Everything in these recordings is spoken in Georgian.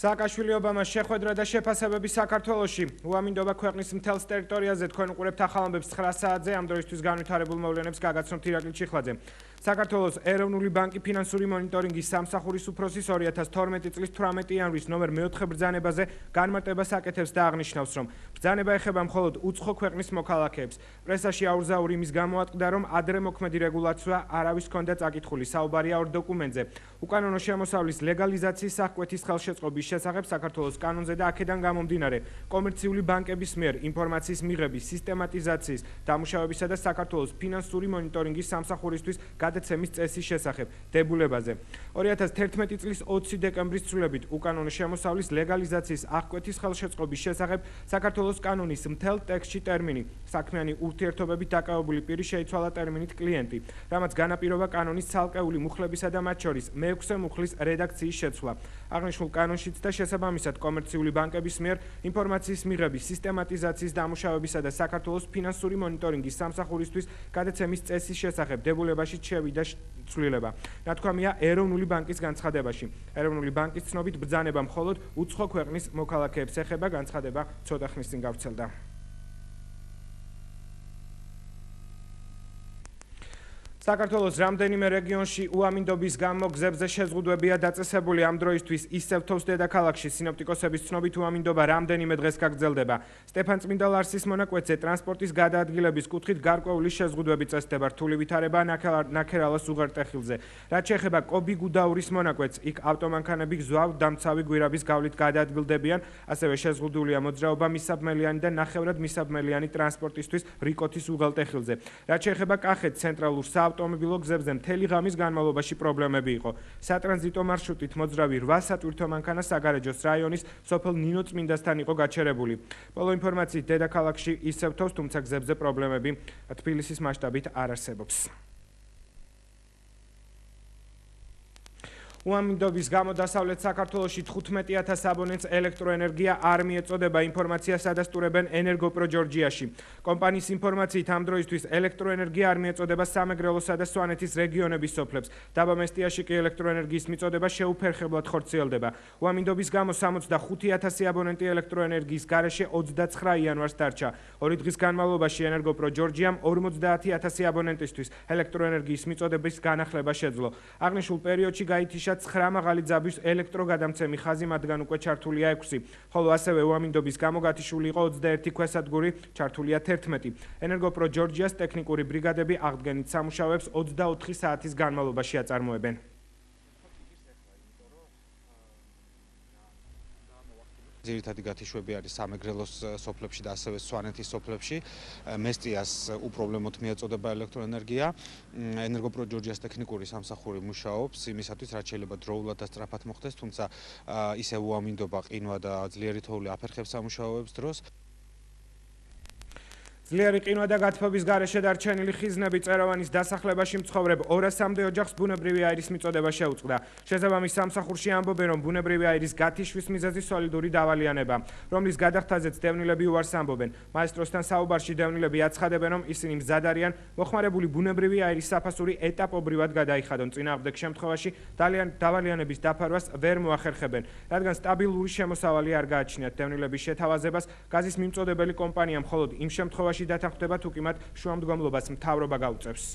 სააკაშვილი ობამას შეხვედრა და შეფასებები საქართველოში. უამინდობა ქვეყნის მთელს ტერიტორიაზე თქვენ უყურებთ ახალამბებს 9 საათზე, ამ დროისთვის განვითარებულ მოვლენებს გაგაცნობთ ირაკლი ჩიხლაძე. საქართველოს ეროვნული ბანკი ფინანსური მონიტორინგის სამსახურის უფროსის 2012 წლის 18 იანვრის ნომერ 4 ბრძანებაზე განმარტებას აკეთებს და აღნიშნავს, რომ ბრძანება ეხება მხოლოდ უცხო ქვეყნის მოქალაქეებს. პრესაში აურზაური იმის გამოატყდა, რომ ადრე მოქმედი რეგულაცია არავის ჰქონდა წაკითხული. საუბარია ორ დოკუმენტზე. უკანონო შემოსავლის ლეგალიზაციის აღკვეთის ხელშეწყობის შესახებ საქართველოს კანონზე და აქედან გამომდინარე კომერციული ბანკების მიერ ინფორმაციის მიღების, სისტემატიზაციის, დამუშავებისა და საქართველოს ფინანსური მონიტორინგის სამსახურისთვის გადაცემის წესის შესახებ დებულებაზე. 2011 წლის 20 დეკემბრის ცვლილებით უკანონო შემოსავლის ლეგალიზაციის აღკვეთის ხელშეწყობის შესახებ საქართველოს კანონის მთელ ტექსტში ტერმინი საქმიანი ურთიერთობებით დაკავებული პირი შეიცვალა ტერმინით კლიენტი, რამაც განაპირობა კანონის ცალკეული მუხლებისა და მათ შორის მეექვსე მუხლის რედაქციის შეცვლა. აღნიშნულ კანონშიც და შესაბამისად კომერციული ბანკების მიერ ინფორმაციის მიღების, სისტემატიზაციის, დამუშავებისა და საქართველოს ფინანსური მონიტორინგის სამსახურისთვის გადაცემის წესის შესახებ დებულებაში შევიდა ცვლილება. ნათქვამია ეროვნული ბანკის განცხადებაში. ეროვნული ბანკის ცნობით ბრძანება მხოლოდ უცხო ქვეყნის მოქალაქეებს ეხება, განცხადება ცოტა ხნის წინ გავრცელდა. საქართველოს რამდენიმე რეგიონში უამინდობის გამო გზებზე შეზღუდვებია დაწესებული. ამ დროისთვის ისევ თავს დედაქალაქში სინოპტიკოსების ცნობით უამინდობა რამდენიმე დღეს გაგრძელდება. სტეფანწმინდა ლარსის მონაკვეთზე ტრანსპორტის გადაადგილების კუთხით გარკვეული შეზღუდვები წესდება. რთული ვითარება ნაქერალას უღელტეხილზე. რაც შეეხება კობი-გუდაურის მონაკვეთს, იქ ავტომანქანები გზავ-დამცავი გვირაბის გავლით გადაადგილდებიან, ასევე შეზღუდულია მოძრაობა მისაბმელიანი და ნახევრად მისაბმელიანი ტრანსპორტისთვის რიკოთის უღელტეხილზე. რაც შეეხება კახეთს, ცენტრალურ ავტომობილო გზებზე მთელი ღამის განმავლობაში პრობლემები იყო. სატრანზიტო მარშრუტით მოძრავი 8 სატვირთო მანქანა საგარეჯოს რაიონის სოფელ ნინოწმინდასთან იყო გაჩერებული. ბოლო ინფორმაციით დედაქალაქში ისევ თავს, თუმცა გზებზე პრობლემები თბილისის მასშტაბით არ არსებობს. უამინდობის გამო დასავლეთ საქართველოში 15,000 აბონენტს ელექტროენერგია არ მიეწოდება. ინფორმაციას ადასტურებენ ენერგოპრო ჯორჯიაში. კომპანიის ინფორმაციით ამ დროისთვის ელექტროენერგია არ მიეწოდება სამეგრელოსა და სვანეთის რეგიონების სოფლებს. დაბა მესტიაში კი ელექტროენერგიის მიწოდება შეუფერხებლად ხორციელდება. უამინდობის გამო 65,000 აბონენტი ელექტროენერგიის გარეშე 29 იანვარს დარჩა. 2 დღის განმავლობაში ენერგოპრო ჯორჯიამ 50,000 აბონენტისთვის ელექტროენერგიის მიწოდების განახლება შეძლო. აღნიშნულ პერიოდში გაითიშა 9 მაღალი ძაბვის ელექტროგადამცემი ხაზი, მათგან უკვე ჩართულია 6, ხოლო ასევე უამინდობის გამო გათიშული იყო 21 ქვესადგური, ჩართულია 11. ენერგოპრო ჯორჯიას ტექნიკური ბრიგადები აღდგენით სამუშაოებს 24 საათის განმავლობაში აწარმოებენ. ძირითადი გათიშვები არის სამეგრელოს სოფლებში და ასევე სვანეთის სოფლებში. მესტიას უპრობლემოდ მიეწოდება ელექტროენერგია. ენერგოპრო ჯორჯიას ტექნიკური სამსახური მუშაობს იმისათვის, რაც შეიძლება დროულად და სწრაფად მოხდეს, თუმცა ისევ უამინდობა, ყინვა და ძლიერი თოვლი აფერხებს სამუშაოებს დროს. ძლიერი ყინვა და გათბობის გარეშე დარჩენილი ხიზნები წეროვანის დასახლებაში მცხოვრებ 200-მდე ოჯახს ბუნებრივი აირის მიწოდება შეუწყდა. შესაბამის სამსახურში ამბობენ, რომ ბუნებრივი აირის გათიშვის მიზეზი სოლიდური დავალიანება, რომლის გადახდაზეც დევნილები უარს ამბობენ. მაესტროსთან საუბარში დევნილები აცხადებენ, რომ ისინი მზად არიან მოხმარებული ბუნებრივი აირის საფასური ეტაპობრივად გადაიხადონ. წინააღმდეგ შემთხვევაში დავალიანების დაფარვას ვერ მოახერხებენ, რადგან სტაბილური შემოსავალი არ გააჩნიათ. დევნილების შეთავაზებას გაზის მიმწოდებელი კომპანია მხოლოდ იმ შემთხვევაში დათანხმდება, თუ კი მათ შუამდგომლობას მთავრობა გაუწევს.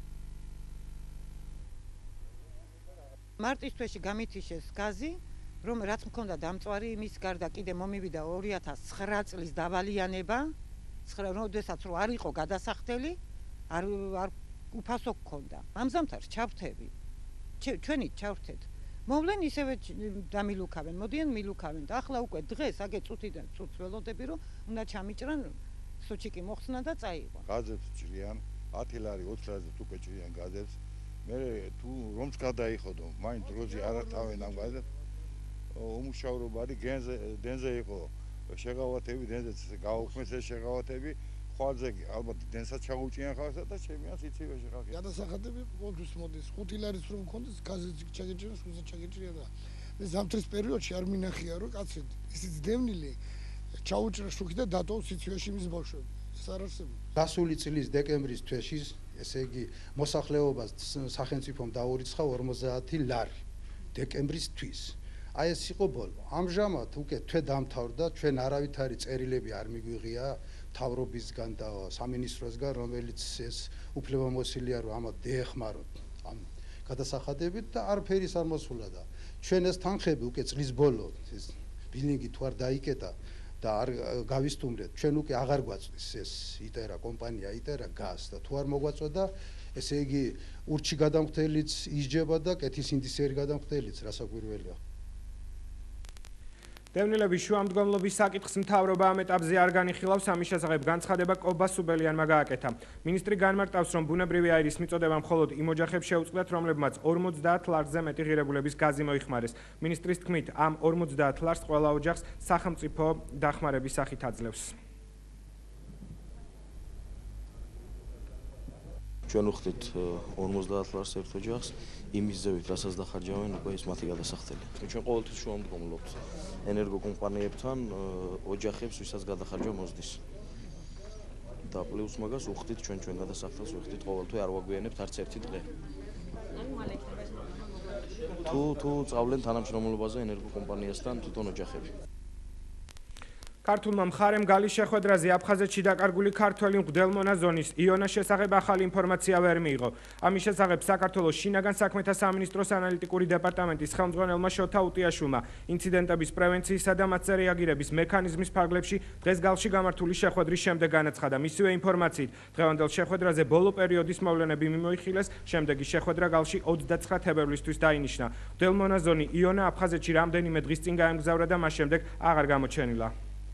მარტის თვეში გამითიშეს გაზი, რომ რაც მქონდა დამწვარი, იმის გარდა კიდე მომივიდა 2009 წლის დავალიანება, როდესაც რო არ იყო გადასახდელი, არ უფასო გქონდა. ამზამთარ ჩავრთები. ჩვენით ჩავრთეთ. მოვლენ ისევე დამილუქავენ, მოდიან მილუქავენ და ახლა უკვე დღეს აგე წუთიდან წუთს ველოდები, რომ უნდა ჩამიჭრან სუჩიკი მოხსნა და წაიღო. გაზებს ჭრიან, 10 ლარი 20 ლარზე უკვე ჭრიან გაზებს. მე თუ რომს გადაიხოდო, მაინც დროზე არ ართავენ ამ გაზებს. უმუშავრობა არის დენზე იყო შეღავათები, დენზეც გაუქმეს ეს შეღავათები, ხვალზე ალბათ დენსაც ჩაუჭიან ხალხსა და ჩემიანს იცივეში ხალხი. გადასახადები ყოველთვის მოდის, 5 ლარის რომ მქონდეს, გაზეთ ჩაგეჭრიან, სულზე ჩაგეჭრიან და ზამთრის პერიოდში არ მინახია, რომ კაცი ისიც დევნილი ჩაუჭრა შუქი და დატოვა სიცივეში მის ბავშვები. ეს არ არსებობს. გასული წლის დეკემბრის თვეში, ესე იგი, მოსახლეობას სახელმწიფომ დაურიცხა 50 ლარი დეკემბრის თვის. აი ეს იყო ბოლო. ამჟამად უკვე თვე დამთავრდა, ჩვენ არავით არის წერილები არ მიგვიღია მთავრობისგან და სამინისტროსგან, რომელიც ეს უფლებამოსილია, რომ ამათ დაეხმაროთ ამ გადასახადებით და არაფერის არ მოსულა და ჩვენ ეს თანხები უკვე წლის ბოლო ეს ბილინგი თუ არ დაიკეტა და არ გავისტუმრეთ, ჩვენ უკვე აღარ გვაწვის ეს იტერა კომპანია, იტერა გაზ და თუ არ მოგვაწოდა, ესე იგი ურჩი გადამხდელიც ისჯება და კეთის ინდისერი გადამხდელიც რასაკვირველია. დევნილების შუამდგომლობის საკითხს მთავრობა ამ ეტაპზე არ განიხილავს, ამის შესახებ განცხადება კობა სუბელიანმა გააკეთა. მინისტრი განმარტავს, რომ ბუნებრივი აირის მიწოდება მხოლოდ იმ ოჯახებს შეუწყდათ, რომლებმაც 50 ლარზე მეტი ღირებულების გაზი მოიხმარეს. მინისტრის თქმით, ამ 50 ლარს ყველა ოჯახს სახელმწიფო დახმარების სახით აძლევს. ჩვენ ვხდით 50 ლარს ერთ ოჯახს, იმის ზევით, რასაც დახარჯავენ, უკვე ის მათი გადასახდელი. ჩვენ ყოველთვის შუამდგომლობთ ენერგოკომპანიებთან ოჯახებს, ვისაც გადახარჯვა მოსდის. და პლუს მაგას ვხდით ჩვენ გადასახდელს ვხდით ყოველთვის არ ვაგვიანებთ არც ერთი დღე. თუ წავლენ თანამშრომლობაზე ენერგოკომპანიასთან თვითონ ოჯახები. ქართულმა მხარემ გალის შეხვედრაზე აფხაზეთში დაკარგული ქართველი მღვდელმონა ზონის იონას შესახებ ახალი ინფორმაცია ვერ მიიღო. ამის შესახებ საქართველოს შინაგან საქმეთა სამინისტროს ანალიტიკური დეპარტამენტის ხელმძღვანელმა შოთა უტიაშვილმა ინციდენტების პრევენციისა და მათზე რეაგირების მექანიზმის ფარგლებში დღეს გალში გამართული შეხვედრის შემდეგ განაცხადა. მისივე ინფორმაციით, დღევანდელ შეხვედრაზე ბოლო პერიოდის მოვლენები მიმოიხილეს, შემდეგი შეხვედრა გალში 29 თებერვლისთვის დაინიშნა. მღვდელმონა ზონი იონა აფხაზეთში რამდენიმე დღის წინ გაემგზავრა და მას შემდეგ აღარ გამოჩენილა.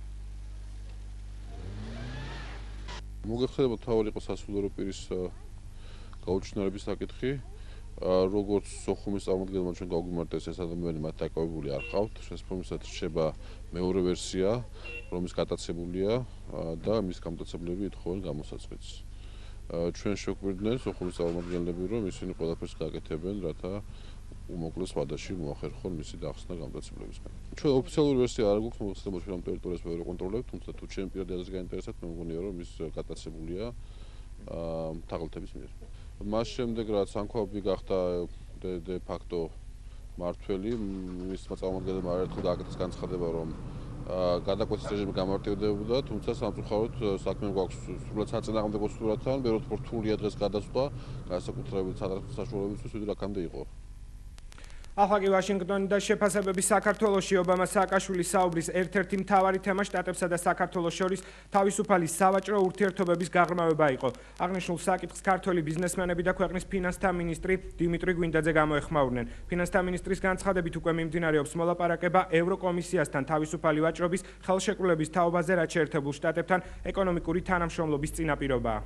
მოგეხსენებათ თავი იყო სასულიერო პირის გაუჩინარების საკითხი, როგორც სოხუმის წარმომადგენელმა ჩვენ გავგვიმარტეს ეს ადამიანი მათ დაკავებული არ ყავთ, შესაბამისად რჩება მეორე ვერსია, რომლის გატაცებულია და მის გამტაცებლები ითხოვენ გამოსაწყეთს. ჩვენ შევგვირდნენ სოხუმის წარმომადგენლები, რომ ისინი ყველაფერს გააკეთებენ, რათა უმოკლეს ვადაში მოახერხონ მისი დახსნა გამტაცებლებისგან. ჩვენ ოფიციალური ვერსია არ გვაქვს, მოგხსენებათ ჩვენ ამ ტერიტორიას ვერ ვაკონტროლებთ, თუმცა თუ ჩემი პირადი აზრით გაინტერესებთ, მე მგონია რომ ის გატაცებულია თაღლითების მიერ. მას შემდეგ რაც ანქვაბი გახდა de facto მართველი, მის წარმომადგენლებმა არაერთხელ გააკეთეს განცხადება, რომ გადაკვეთის რეჟიმი გამარტივდებოდა, თუმცა სამწუხაროდ საქმე გვაქვს სრულად საწინააღმდეგო სურათთან, ვეროთ რთულია დღეს გადასვლა, განსაკუთრებით საშუალებისთვის, ვიდრე აქამდე იყო. ახლა ვაშინგტონი და შეფასებების საქართველოში ობამა სააკაშვილის საუბრის ერთ-ერთი მთავარი თემა შტატებსა და საქართველოს შორის თავისუფალი სავაჭრო ურთიერთობების გაღრმავება იყო. აღნიშნულ საკითხს ქართველი ბიზნესმენები და ქვეყნის ფინანსთა მინისტრი დიმიტრი გვინდაძე გამოეხმაურნენ. ფინანსთა მინისტრის განცხადებით უკვე მიმდინარეობს მოლაპარაკება ევროკომისიასთან თავისუფალი ვაჭრობის ხელშეკრულების თაობაზე, რაც შეერთებულ შტატებთან ეკონომიკური თანამშრომლობის წინაპირობაა.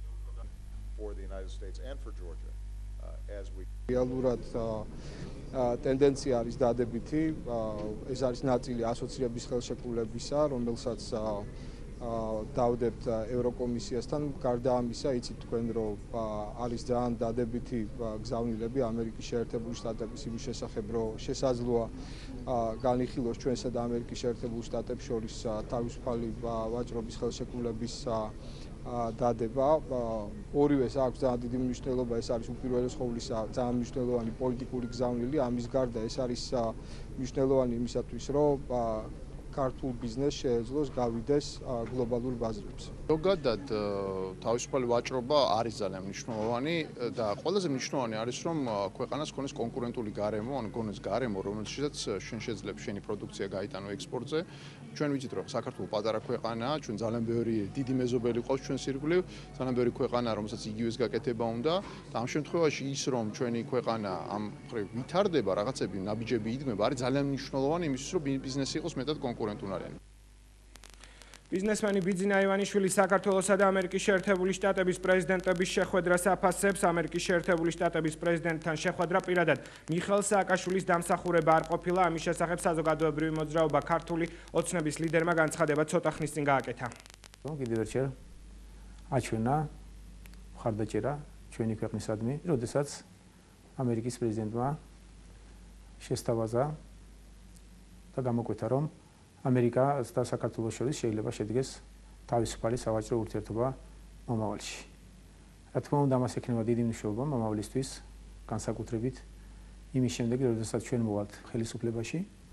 რეალურად ტენდენცია არის დადებითი, ეს არის ნაწილი ასოცირების ხელშეკრულებისა, რომელსაც დავდებთ ევროკომისიასთან. გარდა ამისა, იცით თქვენ, რომ არის ძალიან დადებითი გზავნილები ამერიკის შეერთებული შტატების იმის შესახებ, რომ შესაძლოა განიხილოს ჩვენსა და ამერიკის შეერთებულ შტატებს შორის თავისუფალი ვაჭრობის ხელშეკრულების დადება. ორივეს აქვს ძალიან დიდი მნიშვნელობა, ეს არის უპირველეს ყოვლისა ძალიან მნიშვნელოვანი პოლიტიკური გზავნილი. ამის გარდა ეს არის მნიშვნელოვანი იმისათვის, რომ ქართულ ბიზნესს შეეძლოს გავიდეს გლობალურ ბაზრებზე. ზოგადად თავისუფალი ვაჭრობა არის ძალიან მნიშვნელოვანი და ყველაზე მნიშვნელოვანი არის, რომ ქვეყანას ქონდეს კონკურენტული გარემო, ან ქონდეს გარემო, რომელშიც შენ შეძლებ შენი პროდუქცია გაიტანო ექსპორტზე. ჩვენ ვიცით, რომ საქართველო პატარა ქვეყანაა, ჩვენ ძალიან ბევრი დიდი მეზობელი ყავს ჩვენს ირგვლივ, ძალიან ბევრი ქვეყანაა, რომელსაც იგივეს გაკეთება უნდა და ამ შემთხვევაში ის, რომ ჩვენი ქვეყანა ამ მხრივ ვითარდება, რაღაცები ნაბიჯები იდგმება, არის ძალიან მნიშვნელოვანი იმისთვის, რომ ბიზნესი იყოს მეტად კონკურენტუნარიანი. ბიზნესმენი ბიძინა ივანიშვილი საქართველოსა და ამერიკის შეერთებული შტატების პრეზიდენტების შეხვედრას აფასებს. ამერიკის შეერთებული შტატების პრეზიდენტთან შეხვედრა პირადად მიხეილ სააკაშვილის დამსახურება არ ყოფილა. ამის შესახებ საზოგადოებრივი მოძრაობა ქართული ოცნების ლიდერმა განცხადება ცოტა ხნის წინ გააკეთა. კიდევ ერთხელ აჩვენა მხარდაჭერა ჩვენი ქვეყნისადმი, როდესაც ამერიკის პრეზიდენტმა შესთავაზა და გამოკვეთა, რომ ამერიკას და საქართველოს შორის შეიძლება შედგეს თავისუფალი სავაჭრო ურთიერთობა მომავალში. რა თქმა უნდა, მას ექნება დიდი მნიშვნელობა მომავლისთვის, განსაკუთრებით იმის შემდეგ, როდესაც ჩვენ მოვალთ ხელისუფლებაში,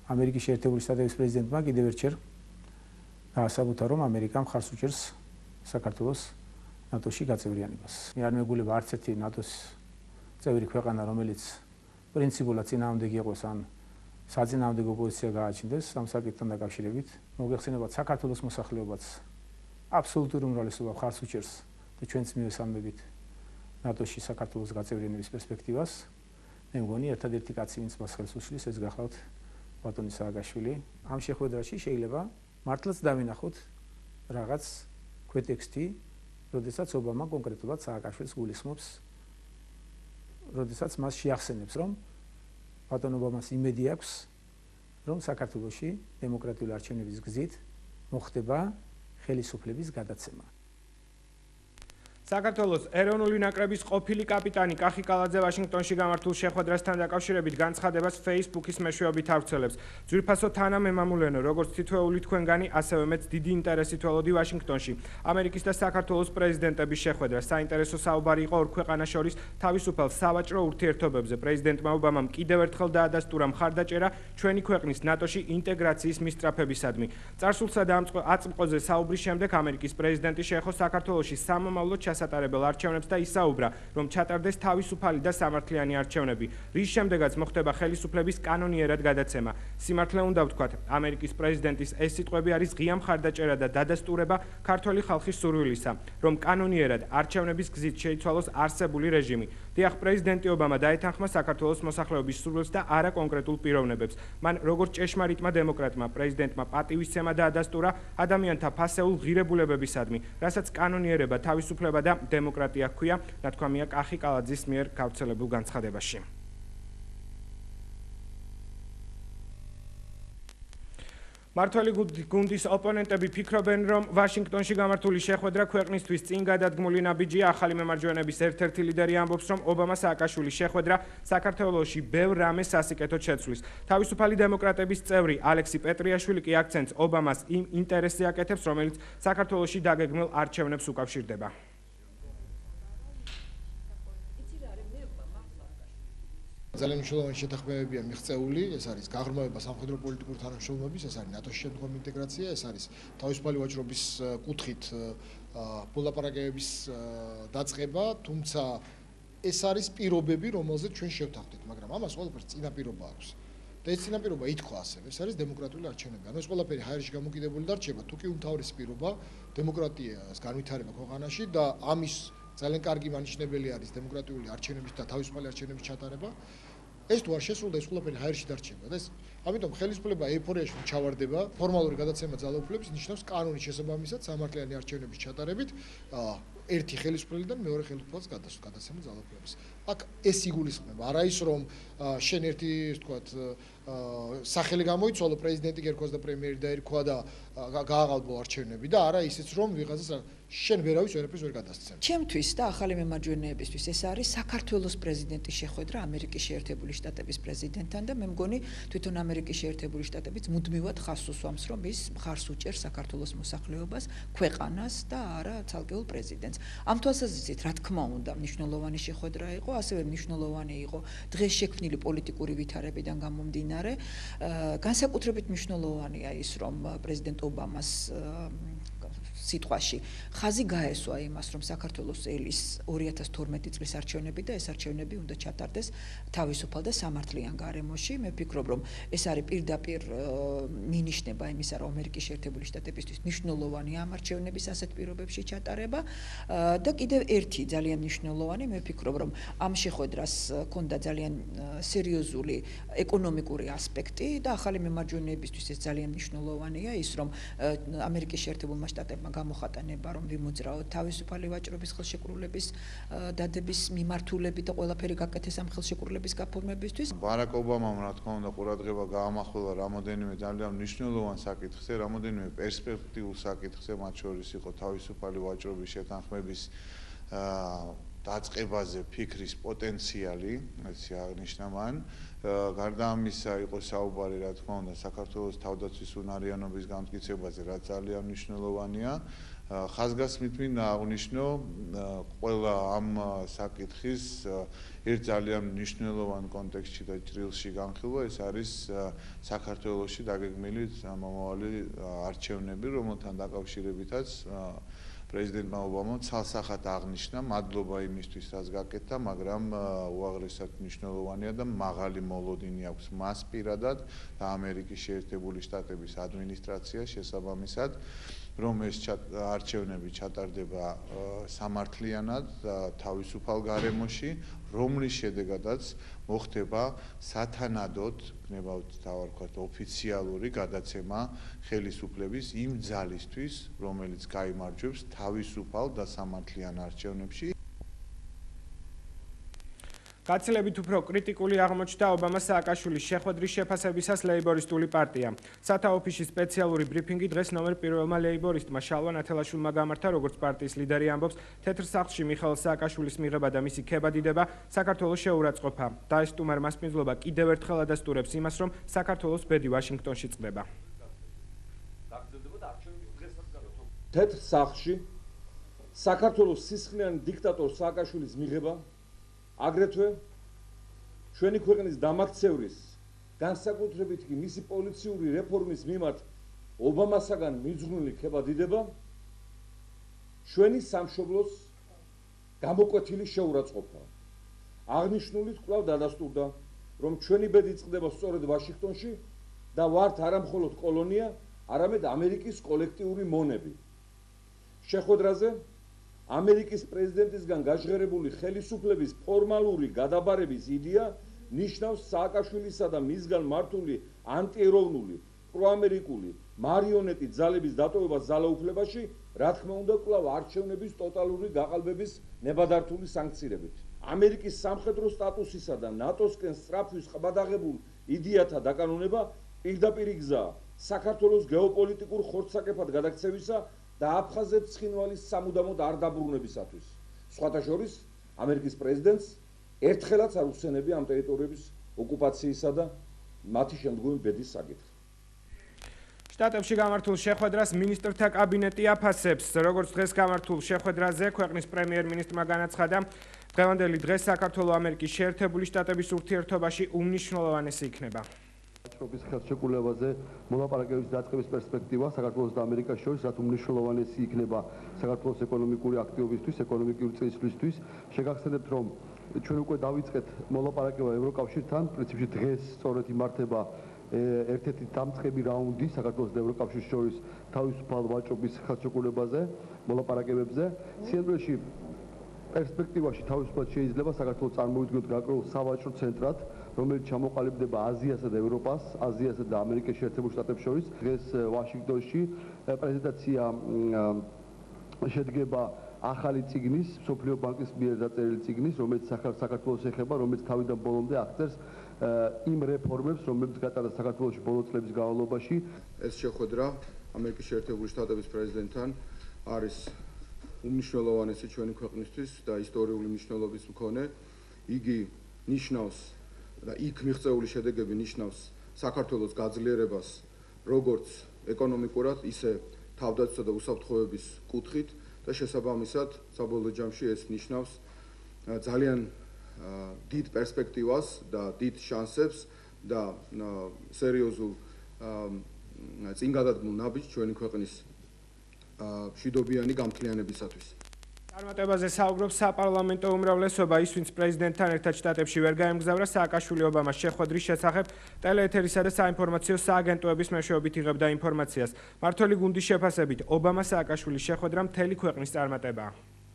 ამერიკის შეერთებული შტატების პრეზიდენტმა კიდევ ერთხელ დაასაბუთა, რომ ამერიკა მხარს უჭერს საქართველოს ნატოში გაწევრიანებას. არ მეგულება არც ერთი ნატოს წევრი ქვეყანა, რომელიც პრინციპულად წინააღმდეგი იყოს ან საწინააღმდეგო პოზიცია გააჩნდეს ამ საკითხთან დაკავშირებით. მოგეხსენებათ, საქართველოს მოსახლეობაც აბსოლუტური უმრავლესობა მხარს უჭერს და ჩვენც მივესალმებით ნატოში საქართველოს გაწევრიანების პერსპექტივას. მე მგონი ერთადერთი კაცი, ვინც მას ხელს უშლის, ეს გახლავთ ბატონი სააკაშვილი. ამ შეხვედრაში შეიძლება მართლაც დავინახოთ რაღაც ქვეტექსტი, როდესაც ობამა კონკრეტულად სააკაშვილს გულისხმობს, როდესაც მას შეახსენებს, რომ ბატონ ობამას იმედი აქვს, რომ საქართველოში დემოკრატიული არჩევნების გზით მოხდება ხელისუფლების გადაცემა. საქართველოს ეროვნული ნაკრების ყოფილი კაპიტანი კახი კალაძე ვაშინგტონში გამართულ შეხვედრასთან დაკავშირებით განცხადებას Facebook-ის მეშვეობით ავრცელებს. ძვირფასო თანამემამულენო, როგორც თითოეული თქვენგანი, ასევე მეც დიდი ინტერესით ველოდი ვაშინგტონში ამერიკის და საქართველოს პრეზიდენტების შეხვედრას. საინტერესო საუბარი იყო ორ ქვეყანას შორის თავისუფალ სავაჭრო ურთიერთობებზე. პრეზიდენტმა ობამამ კიდევ ერთხელ დაადასტურა მხარდაჭერა ჩვენი ქვეყნის ნატოში ინტეგრაციის მისწრაფებისადმი. წარსულსა და აწმყოზე საუბრის შემდეგ ამერიკის პრეზიდენტი შეეხო საქართველოში სამომავლოდ ასატარებელ არჩევნებს და ისაუბრა, რომ ჩატარდეს თავისუფალი და სამართლიანი არჩევნები, რის შემდეგაც მოხდება ხელისუფლების კანონიერად გადაცემა. სიმართლე უნდა ვთქვათ, ამერიკის პრეზიდენტის ეს სიტყვები არის ღია მხარდაჭერა და დადასტურება ქართველი ხალხის სურვილისა, რომ კანონიერად არჩევნების გზით შეიცვალოს არსებული რეჟიმი. დიახ, პრეზიდენტი ობამა დაეთანხმა საქართველოს მოსახლეობის სურვილს და არა კონკრეტულ პიროვნებებს. მან როგორც ჭეშმარიტმა დემოკრატმა პრეზიდენტმა პატივისცემა დაადასტურა ადამიანთა ფასეულ ღირებულებებისადმი, რასაც კანონიერება, თავისუფლება და დემოკრატია ჰქვია, ნათქვამია კახი კალაძის მიერ გავრცელებულ განცხადებაში. მართველი გუნდის ოპონენტები ფიქრობენ, რომ ვაშინგტონში გამართული შეხვედრა ქვეყნისთვის წინ გადადგმული ნაბიჯია. ახალი მემარჯვენების ერთ-ერთი ლიდერი ამბობს, რომ ობამა სააკაშვილის შეხვედრა საქართველოში ბევრ რამეს სასიკეთოდ შეცვლის. თავისუფალი დემოკრატების წევრი ალექსი პეტრიაშვილი კი აქცენტს ობამას იმ ინტერესზე აკეთებს, რომელიც საქართველოში დაგეგმილ არჩევნებს უკავშირდება. ძალიან მნიშვნელოვანი შეთანხმებებია მიღწეული, ეს არის გაღრმავება სამხედრო პოლიტიკური თანამშრომლობის, ეს არის ნატოს შემდგომი ინტეგრაცია, ეს არის თავისუფალი ვაჭრობის კუთხით მოლაპარაკებების დაწყება, თუმცა ეს არის პირობები, რომელზეც ჩვენ შევთანხმდით, მაგრამ ამას ყველაფერს წინაპირობა აქვს. და ეს წინაპირობა ითქვა ასევე, ეს არის დემოკრატიული არჩევნები. ანუ ეს ყველაფერი ჰაერში გამოკიდებული დარჩება, თუ კი უმთავრესი პირობა დემოკრატიას განვითარება ქვეყანაში და ამის ძალიან კარგი მანიშნებელი არის დემოკრატიული არჩევნების და თავისუფალი არჩევნების ჩატარება. ეს თუ არ შესრულდა, ეს ყველაფერი ჰაერში დარჩება და ეს ამიტომ ხელისუფლება ეიფორიაში ჩავარდება, ფორმალური გადაცემა ძალაუფლების ნიშნავს კანონის შესაბამისად სამართლიანი არჩევნების ჩატარებით ერთი ხელისუფლებიდან მეორე ხელისუფლებას გადაცემა ძალაუფლების. აქ ეს იგულისხმება, არა ის რომ შენ ერთი, ასე ვთქვათ, სახელი გამოიცვალო პრეზიდენტი გერქვას და პრემიერი დაერქვა და გააყალბო არჩევნები და არა ისიც რომ ვიღაცას შენ ვერავის ვერაფერს ვერ გადასცემ. ჩემთვის და ახალი მემარჯვენეებისთვის ეს არის საქართველოს პრეზიდენტის შეხვედრა ამერიკის შეერთებული შტატების პრეზიდენტთან და მე მგონი თვითონ ამერიკის შეერთებული შტატებიც მუდმივად ხაზს უსვამს, რომ ის მხარს უჭერს საქართველოს მოსახლეობას, ქვეყანას და არა ცალკეულ პრეზიდენტს. ამ თვალსაზრისით, რა თქმა უნდა, მნიშვნელოვანი შეხვედრა იყო, ასევე მნიშვნელოვანი იყო დღეს შექმნილი პოლიტიკური ვითარებიდან გამომდინარე. განსაკუთრებით მნიშვნელოვანია ის, რომ პრეზიდენტ ობამას სიტყვაში ხაზი გაესვა იმას, რომ საქართველოს ელის 2012 წლის არჩევნები და ეს არჩევნები უნდა ჩატარდეს თავისუფალ და სამართლიან გარემოში. მე ვფიქრობ, რომ ეს არის პირდაპირ მინიშნება იმისა, რომ ამერიკის შეერთებული შტატებისთვის მნიშვნელოვანი ამ არჩევნების ასეთ პირობებში ჩატარება და კიდევ ერთი ძალიან მნიშვნელოვანი, მე ვფიქრობ, რომ ამ შეხვედრას ჰქონდა ძალიან სერიოზული ეკონომიკური ასპექტი და ახალი მემარჯვენეებისთვის ეს ძალიან მნიშვნელოვანია ის, რომ ამერიკის შეერთებულმა შტატებმა გამოხატანება, რომ ვიმოძრაოთ თავისუფალი ვაჭრობის ხელშეკრულების დადების მიმართულებით და ყველაფერი გაკეთეს ამ ხელშეკრულების გაფორმებისთვის. ბარაკ ობამამ, რა თქმა უნდა, ყურადღება გაამახვილა რამოდენიმე ძალიან მნიშვნელოვან საკითხზე, რამოდენიმე პერსპექტიულ საკითხზე, მათ შორის იყო თავისუფალი ვაჭრობის შეთანხმების დაწყებაზე ფიქრის პოტენციალი, ესე აღნიშნა მან. გარდა ამისა იყო საუბარი, რა თქმა უნდა, საქართველოს თავდაცვის უნარიანობის განმტკიცებაზე, რაც ძალიან მნიშვნელოვანია. ხაზგასმით მინდა აღვნიშნო ყველა ამ საკითხის ერთ ძალიან მნიშვნელოვან კონტექსტში და ჭრილში განხილვა ეს არის საქართველოში დაგეგმილი მომავალი არჩევნები, რომელთან დაკავშირებითაც პრეზიდენტმა ობამამ ცალსახად აღნიშნა მადლობა იმისთვის, რაც გაკეთდა, მაგრამ უაღრესად მნიშვნელოვანია და მაღალი მოლოდინი აქვს მას პირადად და ამერიკის შეერთებული შტატების ადმინისტრაციას შესაბამისად, რომ ეს არჩევნები ჩატარდება სამართლიანად და თავისუფალ გარემოში, რომლის შედეგადაც მოხდება სათანადოდ, გნებავთ დავარქვათ, ოფიციალური გადაცემა ხელისუფლების იმ ძალისთვის, რომელიც გაიმარჯვებს თავისუფალ და სამართლიან არჩევნებში. გაცილებით უფრო კრიტიკული აღმოჩნდა ობამას სააკაშვილის შეხვედრის შეფასებისას ლეიბორისტული პარტია. სათა ოფისის სპეციალური ბრიფინგი დღეს ნომერ 1-მა ლეიბორისტმა შალვა ნათელაშვილმა გამართა, როგორც პარტიის ლიდერი ამბობს, თეთრ სახლში მიხეილ სააკაშვილის მიღება და მისი ქებადიდება საქართველოს შეურაცხყოფა. დაესტუმარ მასპინძლობა კიდევ ერთხელ ადასტურებს იმას, რომ საქართველოს ბედი ვაშინგტონში წყდება. თეთრ სახლში საქართველოს სისხლიანი დიქტატორ სააკაშვილის მიღება აგრეთვე ჩვენი ქვეყნის დამაქცევრის განსაკუთრებით კი მისი პოლიციური რეფორმის მიმართ ობამასაგან მიძღვნილი ქებადიდება ჩვენი სამშობლოს გამოკვეთილი შეურაცხყოფა. აღნიშნულით კვლავ დადასტურდა, რომ ჩვენი ბედი წყდება სწორედ ვაშინგტონში და ვართ არა მხოლოდ კოლონია, არამედ ამერიკის კოლექტიური მონები. შეხვედრაზე ამერიკის პრეზიდენტისგან გაჟღერებული ხელისუფლების ფორმალური გადაბარების იდეა ნიშნავს სააკაშვილისა და მისგან მართული ანტიეროვნული პროამერიკული მარიონეტი ძალების დატოვებას ძალაუფლებაში, რა თქმა უნდა, კვლავ არჩევნების ტოტალური გაყალბების ნებადართული სანქცირებით. ამერიკის სამხედრო სტატუსისა და ნატოსკენ სწრაფვის ყბადაღებულ იდეათა დაკანონება პირდაპირ გზაა საქართველოს გეოპოლიტიკურ ხორცსაკეფად გადაქცევისა და აფხაზეთ ცხინვალის სამუდამოდ არ დაბრუნებისათვის. სხვათა შორის, ამერიკის პრეზიდენტს ერთხელაც არ უსცენებია ამ ტერიტორიების ოკუპაციისა და მათი შემდგომი ბედის საკითხი. შტატებში გამართულ შეხვედრას მინისტრთა კაბინეტი აფასებს. როგორც დღეს გამართულ შეხვედრაზე ქვეყნის პრემიერ-მინისტრმა განაცხადა, დღევანდელი დღე საქართველო-ამერიკის შეერთებული შტატების ურთიერთობაში უმნიშვნელოვანესი იქნება. ობის ხელშეკრულებაზე მოლაპარაკებების დაწყების პერსპექტივა საქართველოს და ამერიკას შორის, რაც უმნიშვნელოვანესი იქნება საქართველოს ეკონომიკური აქტივობისთვის, ეკონომიკური წინსვლისთვის. შეგახსენებთ, რომ ჩვენ უკვე დავიწყეთ მოლაპარაკება ევროკავშირთან, პრინციპში დღეს სწორედ იმართება ერთ-ერთი დამწყები რაუნდი საქართველოს და ევროკავშირის შორის თავისუფალ ვაჭრობის ხელშეკრულებაზე, მოლაპარაკებებზე. სიამოვნებაში პერსპექტივაში თავისუფლად შეიძლება საქართველოს წარმოვიდგინოთ გარკვეულ სავაჭრო ცენტრად, რომელიც ჩამოყალიბდება აზიასა და ევროპას, აზიასა და ამერიკის შეერთებულ შტატებს შორის. დღეს ვაშინგტონში პრეზენტაცია შედგება ახალი წიგნის, მსოფლიო ბანკის მიერ დაწერილი წიგნის, რომელიც საქართველოს ეხება, რომელიც თავიდან ბოლომდე აღწერს იმ რეფორმებს, რომლებიც გატარდა საქართველოში ბოლო წლების განმავლობაში. ეს შეხვედრა ამერიკის შეერთებული შტატების პრეზიდენტთან არის უმნიშვნელოვანესი ჩვენი ქვეყნისთვის და ისტორიული მნიშვნელობის მქონე. იგი ნიშნავს და იქ მიღწეული შედეგები ნიშნავს საქართველოს გაძლიერებას როგორც ეკონომიკურად, ისე თავდაცვისა და უსაფრთხოების კუთხით და შესაბამისად საბოლოო ჯამში ეს ნიშნავს ძალიან დიდ პერსპექტივას და დიდ შანსებს და სერიოზულ წინგადადგმულ ნაბიჯს ჩვენი ქვეყნის მშვიდობიანი გამთლიანებისათვის. წარმატებაზე საუბრობს საპარლამენტო უმრავლესობა, ის ვინც პრეზიდენტთან ერთად შტატებში ვერ გაემგზავრა, სააკაშვილი-ობამას შეხვედრის შესახებ ტელეეთერისა და საინფორმაციო სააგენტოების მეშვეობით იღებდა ინფორმაციას. მართველი გუნდის შეფასებით, ობამა-სააკაშვილის შეხვედრა მთელი ქვეყნის წარმატებაა.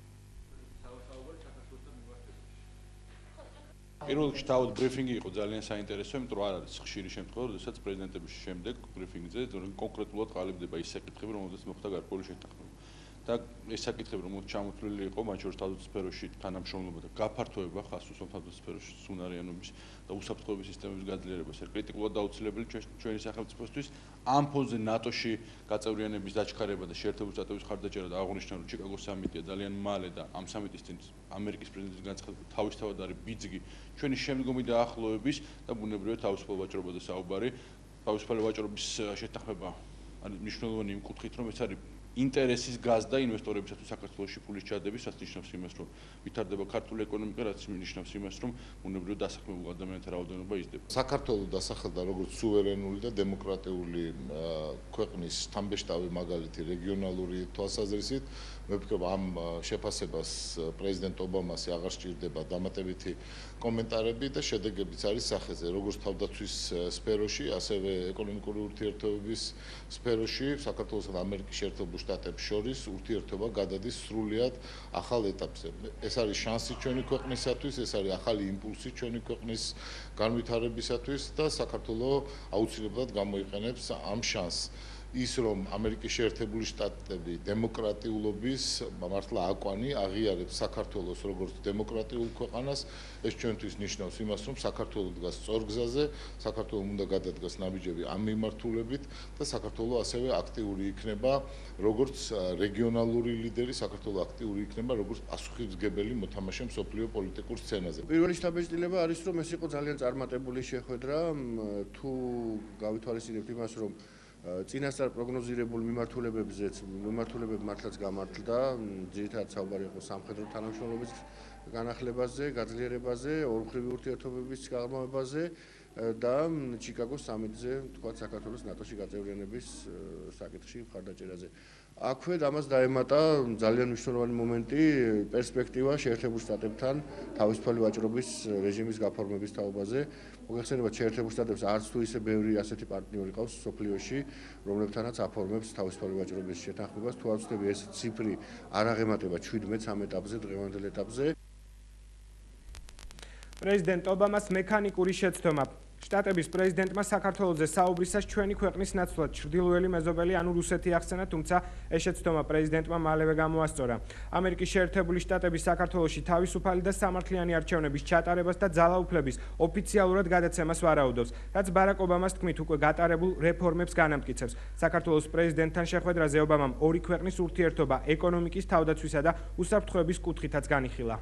პირველ რიგში თავად ბრიფინგი იყო ძალიან საინტერესო, იმიტომ რომ არ არის ხშირი შემთხვევა, როდესაც პრეზიდენტების შემდეგ ბრიფინგზე კონკრეტულად ყალიბდება ის საკითხები, რომელზეც მოხდა გარკვეული შეთანხმება. და ეს საკითხები, რომელიც ჩამოთვლილი იყო, მათ შორის თავდაცვის სფეროში თანამშრომლობა და გაფართოება ხასუსო თავდაცვის სფეროში სუნარიანობის და უსაფრთხოების სისტემების გაძლიერება, ეს კრიტიკულად დაუცილებელი ჩვენი სახელმწიფოსთვის. ამ ფონზე ნატოში გაწევრიანების დაჩქარება და შეერთებული შტატების ხარდაჭერა და აღნიშნა, რომ ჩიკაგოს სამიტია ძალიან მალე და ამ სამიტის წინ ამერიკის პრეზიდენტის განცხადება თავისთავად არის ბიძგი ჩვენი შემდგომი დაახლოების და ბუნებრივია თავისუფალ ვაჭრობაზე საუბარი. თავისუფალი ვაჭრობის შეთანხმება არის მნიშვნელოვანი იმ კუთხით, რომ ეს არის ინტერესის გაზდა ინვესტორებისათვის საქართველოში ფულის ჩადების, რაც ნიშნავს იმას, რომ ვითარდება ქართული ეკონომიკა, რაც ნიშნავს იმას, რომ უნებრივ დასაქმებულ ადამიანთა რაოდენობა იზრდება. საქართველოს დასახელდა როგორც სუვერენული და დემოკრატიული ქვეყნის თამბეშტავი მაგალითი რეგიონალური თვალსაზრისით, მე ვფიქრობ ამ შეფასებას პრეზიდენტ ობამას აღარ სჭირდება დამატებითი კომენტარები და შედეგებიც არის სახეზე, როგორც თავდაცვის სფეროში, ასევე ეკონომიკური ურთიერთობების სფეროში, საქართველოსა და ამერიკის შეერთებულ შტატებს შორის ურთიერთობა გადადის სრულიად ახალ ეტაპზე. ეს არის შანსი ჩვენი ქვეყნისათვის, ეს არის ახალი იმპულსი ჩვენი ქვეყნის განვითარებისათვის და საქართველოს აუცილებლად გამოიყენებს ამ შანსს. ის რომ ამერიკის შეერთებული შტატები დემოკრატიულობის მართლა აკვანი აღიარებს საქართველოს როგორც დემოკრატიულ ქვეყანას, ეს ჩვენთვის ნიშნავს იმას, რომ საქართველოს დგას სწორ გზაზე, საქართველოს უნდა გადადგას ნაბიჯები ამ მიმართულებით და საქართველოს ასევე აქტიური იქნება როგორც რეგიონალური ლიდერი, საქართველოს აქტიური იქნება როგორც პასუხისმგებელი მოთამაშე მსოფლიო პოლიტიკურ სცენაზე. პირველი შთაბეჭდილება არის, რომ ეს იყო ძალიან წარმატებული შეხვედრა, თუ გავითვალისწინებთ იმას, რომ წინასწარ პროგნოზირებულ მიმართულებები მართლაც გამართლდა, ძირითადად საუბარი იყო სამხედრო თანამშრომლობის განახლებაზე, გაძლიერებაზე, ორმხრივი ურთიერთობების გაღრმავებაზე და ჩიკაგოს სამიტზე, თქვათ, საქართველოს ნატოში გაწევრიანების საკითხში მხარდაჭერაზე. აქვე ამას დაემატა ძალიან მნიშვნელოვანი მომენტი, პერსპექტივა შეერთებულ შტატებთან თავისუფალი ვაჭრობის რეჟიმის გაფორმების თაობაზე. მოგეხსენებათ, შეერთებულ შტატებს არც თუ ისე ბევრი ასეთი პარტნიორი ყავს სოფლიოში, რომლებთანაც აფორმებს თავისუფალი ვაჭრობის შეთანხმებას. თუ არ ვცდები, ეს ციფრი არ აღემატება 17 ეტაპზე, დღევანდელ ეტაპზე. პრეზიდენტ ობამას მექანიკური შეცდომა. შტატების პრეზიდენტმა საქართველოზე საუბრისას ჩვენი ქვეყნის ნაცვლად ჩრდილოელი მეზობელი ანუ რუსეთი ახსენა, თუმცა ეს შეცდომა პრეზიდენტმა მალევე გამოასწორა. ამერიკის შეერთებული შტატების საქართველოში თავისუფალი და სამართლიანი არჩევნების ჩატარებას და ძალაუფლების ოფიციალურად გადაცემას ვარაუდობს, რაც ბარაკ ობამას თქმით უკვე გატარებულ რეფორმებს განამტკიცებს. საქართველოს პრეზიდენტთან შეხვედრაზე ობამამ ორი ქვეყნის ურთიერთობა ეკონომიკის, თავდაცვისა და უსაფრთხოების კუთხითაც განიხილა.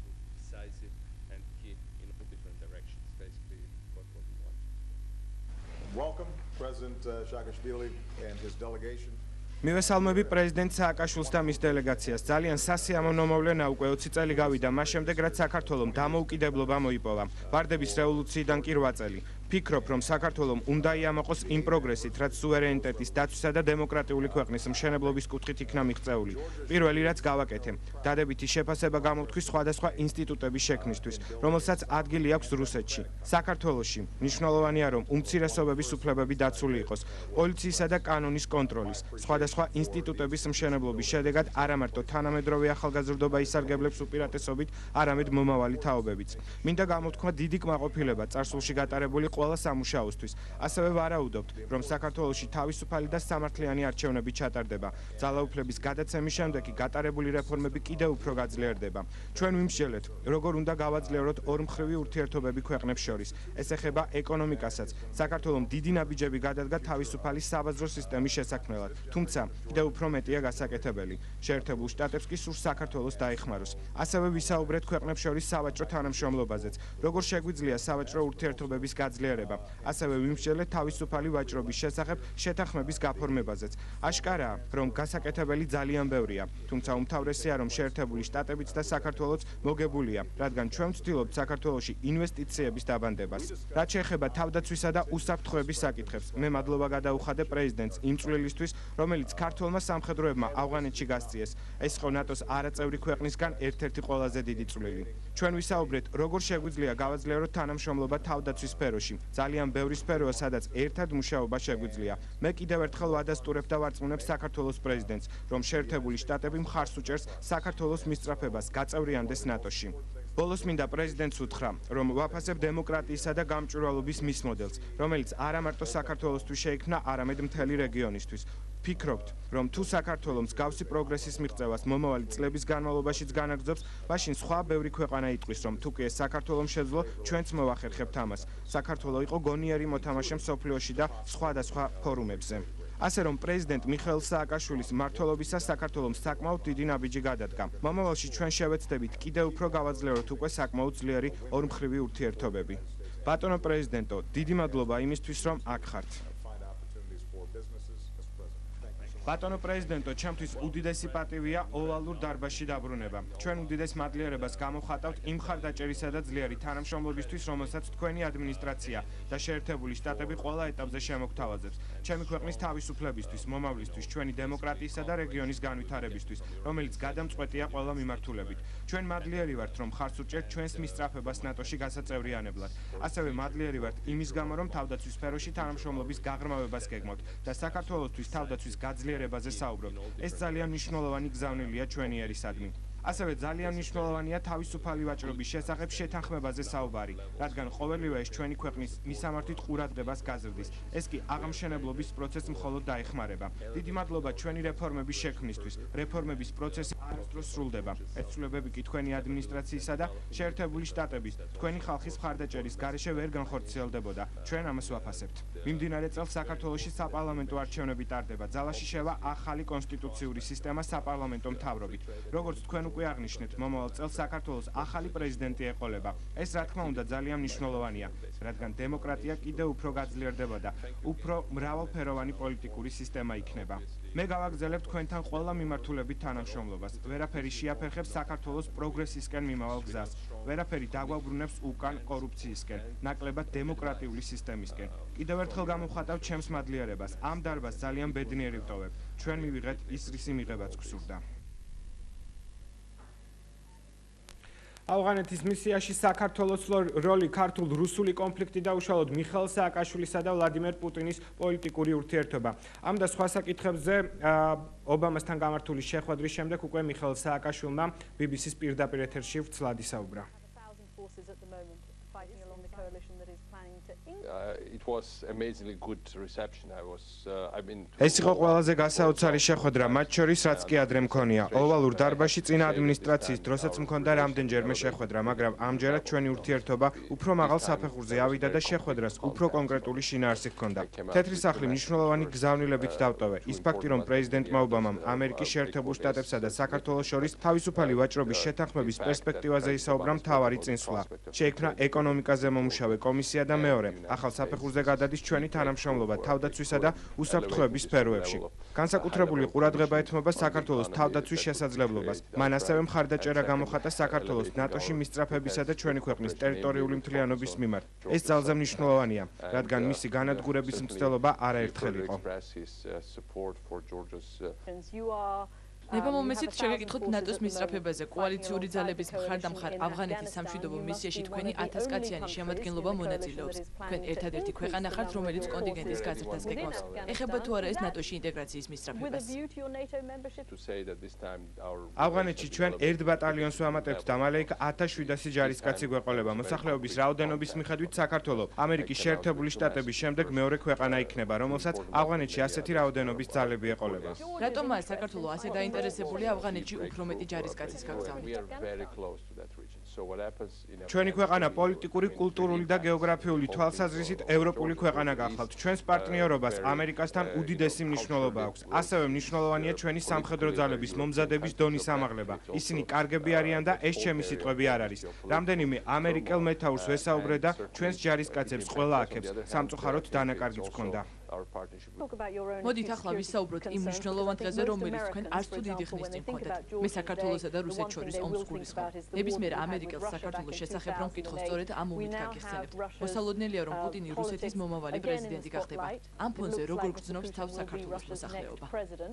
Welcome, President Saakashvili and his delegation. მივესალმები პრეზიდენტ სააკაშვილს და მის დელეგაციას. ძალიან სასიამოვნო მოვლენა უკვე 20 წელი გავიდა მას შემდეგ, რაც საქართველოს დამოუკიდებლობა მოიპოვა. ვარდების რევოლუციიდან კი 8 წელი. ფიქრობ, რომ საქართველოს უნდა იამოყოს იმ პროგრესით, რაც სუვერენიტეტის დაცვისა და დემოკრატიული ქვეყნის მშენებლობის კუთხით იქნა მიღწეული. პირველი რაც გავაკეთე, დადებითი შეფასება გამოვთქვი სხვადასხვა ინსტიტუტების შექმნისთვის, რომელსაც ადგილი აქვს რუსეთში. საქართველოში მნიშვნელოვანია, რომ უმცირესობების უფლებები დაცული იყოს, პოლიციისა და კანონის კონტროლის, სხვადასხვა ინსტიტუტების მშენებლობის შედეგად არა მარტო თანამედროვე ახალგაზრდობა ისარგებლებს უპირატესობით, არამედ მომავალი თაობებიც. მინდა გამოვთქვა დიდი კმაყოფილება წარსულში გატარებული ყველა სამუშაოსთვის. ასევე ვარაუდობთ, რომ საქართველოში თავისუფალი და სამართლიანი არჩევნები ჩატარდება. ძალაუფლების გადაცემის შემდეგ კი გატარებული რეფორმები კიდევ უფრო გაძლიერდება. ჩვენ ვიმსჯელეთ, როგორ უნდა გავაძლიეროთ ორმხრივი ურთიერთობები ქვეყნებს შორის. ეს ეხება ეკონომიკასაც. საქართველოს დიდი ნაბიჯები გადადგა თავისუფალი საბაზრო სისტემის შესაქმნელად. თუმცა კიდევ უფრო მეტია გასაკეთებელი. შეერთებულ შტატებს კი სურს საქართველოს დაეხმაროს. ასევე ვისაუბრეთ ქვეყნებს შორის სავაჭრო თანამშრომლობაზეც, როგორ შეგვიძლია სავაჭრო ურთიერთობების გაძლიერება. ასევე ვიმსჯელეთ თავისუფალი ვაჭრობის შესახებ შეთანხმების გაფორმებაზეც. აშკარაა, რომ გასაკეთებელი ძალიან ბევრია, თუმცა უმთავრესია, რომ შეერთებული შტატებიც და საქართველოც მოგებულია, რადგან ჩვენ ვცდილობთ საქართველოში ინვესტიციების დაბანდებას. რაც შეეხება თავდაცვისა და უსაფრთხოების საკითხებს, მე მადლობა გადაუხადე პრეზიდენტს იმ წვლილისთვის, რომელიც ქართველმა სამხედროებმა ავღანეთში გასწიეს. ეს იყო ნატოს არაწევრი ქვეყნისგან ერთ-ერთი ყველაზე დიდი წვლილი. ჩვენ ვისაუბრეთ, როგორ შეგვიძლია გავაძლიეროთ თანამშრომლობა თავდაცვის სფეროში. ძალიან ბევრი სფეროა, სადაც ერთად მუშაობა შეგვიძლია. მე კიდევ ერთხელ ვადასტურებ და ვარწმუნებ საქართველოს პრეზიდენტს, რომ შეერთებული შტატები მხარს უჭერს საქართველოს მისწრაფებას გაწევრიანდეს ნატოში. ბოლოს მინდა პრეზიდენტს უთხრა, რომ ვაფასებ დემოკრატიისა და გამჭვირვალობის მის მოდელს, რომელიც არა მარტო საქართველოსთვის შეიქმნა, არამედ მთელი რეგიონისთვის. ფიქრობთ, რომ თუ საქართველოს მსგავსი პროგრესის მიღწევას მომავალი წლების განმავლობაშიც განაგრძობს, მაშინ სხვა ბევრი ქვეყანა იტყვის, რომ თუ კი ეს საქართველოს შეძლო, ჩვენც მოვახერხებთ ამას. საქართველოს იყო გონიერი მოთამაშე მსოფლიოში და სხვადასხვა ფორუმებზე. ასე რომ პრეზიდენტ მიხეილ სააკაშვილის მმართველობისას საქართველოს საკმაოდ დიდი ნაბიჯი გადადგა. მომავალში ჩვენ შევეცდებით კიდევ უფრო გავაძლიეროთ უკვე საკმაოდ ძლიერი ორმხრივი ურთიერთობები. ბატონო პრეზიდენტო, დიდი მადლობა იმისთვის, რომ აქ ხართ. ბატონო პრეზიდენტო, ჩემთვის უდიდესი პატივია ოვალურ დარბაზში დაბრუნება. ჩვენ უდიდეს მადლიერებას გამოვხატავთ იმ მხარდაჭერისა და ძლიერი თანამშრომლობისთვის, რომელსაც თქვენი ადმინისტრაცია და შეერთებული შტატები ყველა ეტაპზე შემოგთავაზებს. ჩემი ქვეყნის თავისუფლებისთვის, მომავლისთვის, ჩვენი დემოკრატიისა და რეგიონის განვითარებისთვის, რომელიც გადამწყვეტია ყველა მიმართულებით. ჩვენ მადლიერი ვართ, რომ ხარს უჭერთ ჩვენს მისწრაფებას ნატოში გასაწევრიანებლად. ასევე მადლიერი ვართ იმის გამო, რომ თავდაცვის სფეროში თანამშრომლობის გაღრმავებას გეგმავთ და საქართველოსთვის თავდაცვის გაძლიერებაზე საუბრობთ. ეს ძალიან მნიშვნელოვანი გზავნილია ჩვენი ერისადმი. ასევე ძალიან მნიშვნელოვანია თავისუფალი ვაჭრობის შესახებ შეთანხმებაზე საუბარი, რადგან ყოველივე ეს ჩვენი ქვეყნის მისამართით ყურადღებას გაზრდის. ეს კი აღმშენებლობის პროცესს მხოლოდ დაეხმარება. დიდი მადლობა ჩვენი რეფორმების შექმნისთვის. რეფორმების პროცესი არასდროს სრულდება. ეს ცვლილებები კი თქვენი ადმინისტრაციისა და შეერთებული შტატების, თქვენი ხალხის მხარდაჭერის გარეშე ვერ განხორციელდებოდა. ჩვენ ამას ვაფასებთ. მიმდინარე წელს საქართველოში საპარლამენტო არჩევნები ტარდება. ძალაში შევა ახალი კონსტიტუციური სისტემა საპარლამენტო მთავრობით. როგორც თქვენ უკვე აღნიშნეთ, მომავალ წელს საქართველოს ახალი პრეზიდენტი ეყოლება. ეს რა თქმა უნდა ძალიან მნიშვნელოვანია, რადგან დემოკრატია კიდევ უფრო გაძლიერდება და უფრო მრავალფეროვანი პოლიტიკური სისტემა იქნება. მე გავაგზავნებ თქვენთან ყველა მიმართულებით თანამშრომლობას. ვერაფერი შეაფერხებს საქართველოს პროგრესისკენ მიმავალ გზას. ვერაფერი დაგვაბრუნებს უკან კორუფციისკენ, ნაკლებად დემოკრატიული სისტემისკენ. კიდევ ერთხელ გამოვხატავთ ჩემს მადლიერებას. ამ დარბაზს ძალიან ბედნიერი ვტოვებ. ჩვენ მივიღეთ ის რისი მიღებაც გსურდა. ავღანეთის მისიაში საქართველოს როლი ქართულ რუსული კონფლიქტი და უშუალოდ მიხეილ სააკაშვილისა და ვლადიმერ პუტინის პოლიტიკური ურთიერთობა. ამ და სხვა საკითხებზე ობამასთან გამართული შეხვედრის შემდეგ უკვე მიხეილ სააკაშვილმა BBC-ს პირდაპირ ეთერში ვრცლად ისაუბრა. ეს იყო ყველაზე გასაოცარი შეხვედრა, მათ შორის რაც კი ადრე მქონია. ოვალურ დარბაზში წინა ადმინისტრაციის დროსაც მქონდა რამდენჯერმე შეხვედრა, მაგრამ ამჯერად ჩვენი ურთიერთობა უფრო მაღალ საფეხურზე ავიდა და შეხვედრას უფრო კონკრეტული შინაარსი ჰქონდა. თეთრი სახლი მნიშვნელოვანი გზავნილებით დავტოვე. ის ფაქტი, რომ პრეზიდენტმა ობამამ ამერიკის შეერთებულ შტატებსა და საქართველოს შორის თავისუფალი ვაჭრობის შეთანხმების პერსპექტივაზე ისაუბრა მთავარი წინსვლა. შეიქმნა ეკონომიკაზე მომუშავე კომისია და მეორე, ახალ საფეხურზე გადადის ჩვენი თანამშრომლობა თავდაცვისა და უსაფრთხოების სფეროებში. განსაკუთრებული ყურადღება ეთმობა საქართველოს თავდაცვის შესაძლებლობას. მან ასევე მხარდაჭერა გამოხატა საქართველოს ნატოში მისწრაფებისა და ჩვენი ქვეყნის ტერიტორიული მთლიანობის მიმართ. ეს ძალზე მნიშვნელოვანია, რადგან მისი განადგურების მცდელობა არაერთხელ იყო. ნებამომეცით შეგეკითხოთ ნატოს მისწრაფებაზე. კოალიციური ძალების მხარდამხარ ავღანეთის სამშვიდობო მისიაში თქვენი 1000 კაციანი შემადგენლობა მონაწილეობს. თქვენ ერთადერთი ქვეყანა ხართ, რომელიც კონტინგენტის გაზრდას გეგმავს. ეხება თუ არა ეს ნატოში ინტეგრაციის მისწრაფებას? ავღანეთში ჩვენ 1 ბატალიონს ვამატებთ და მალე იქ 1700 ჯარისკაცი გვეყოლება. მოსახლეობის რაოდენობის მიხედვით საქართველო ამერიკის შეერთებული შტატების შემდეგ მეორე ქვეყანა იქნება, რომელსაც ავღანეთში ასეთი რაოდენობის ძალები ეყოლება. რატომაა საქართველო ასე დაინტერესებული ავღანეთში უფრო მეტი ჯარისკაცის გაგზავნით? ჩვენი ქვეყანა პოლიტიკური, კულტურული და გეოგრაფიული თვალსაზრისით ევროპული ქვეყანა გახლავთ. ჩვენს პარტნიორობას ამერიკასთან უდიდესი მნიშვნელობა აქვს. ასევე მნიშვნელოვანია ჩვენი სამხედრო ძალების მომზადების დონის ამაღლება. ისინი კარგები არიან და ეს ჩემი სიტყვები არ არის. რამდენიმე ამერიკელ მეთაურს ვესაუბრე და ჩვენს ჯარისკაცებს ყველა აქებს სამწუხაროდ დანაკარგიც ჰქონდა. მოდით ახლა ვისაუბროთ იმ მნიშვნელოვან დღეზე, რომელიც თქვენ არც თუ დიდი ხნის წინ გქონდათ. მე საქართველოსა და რუსეთს შორის ომს გულისხმობ. ნებისმიერ ამერიკელს საქართველოს შესახებ რომ ვკითხო, სწორედ ამ ომით გაგიხსენებთ. მოსალოდნელია, რომ პუტინი რუსეთის მომავალი პრეზიდენტი გახდება. ამ ფონზე როგორ გრძნობს თავს საქართველოს მოსახლეობა?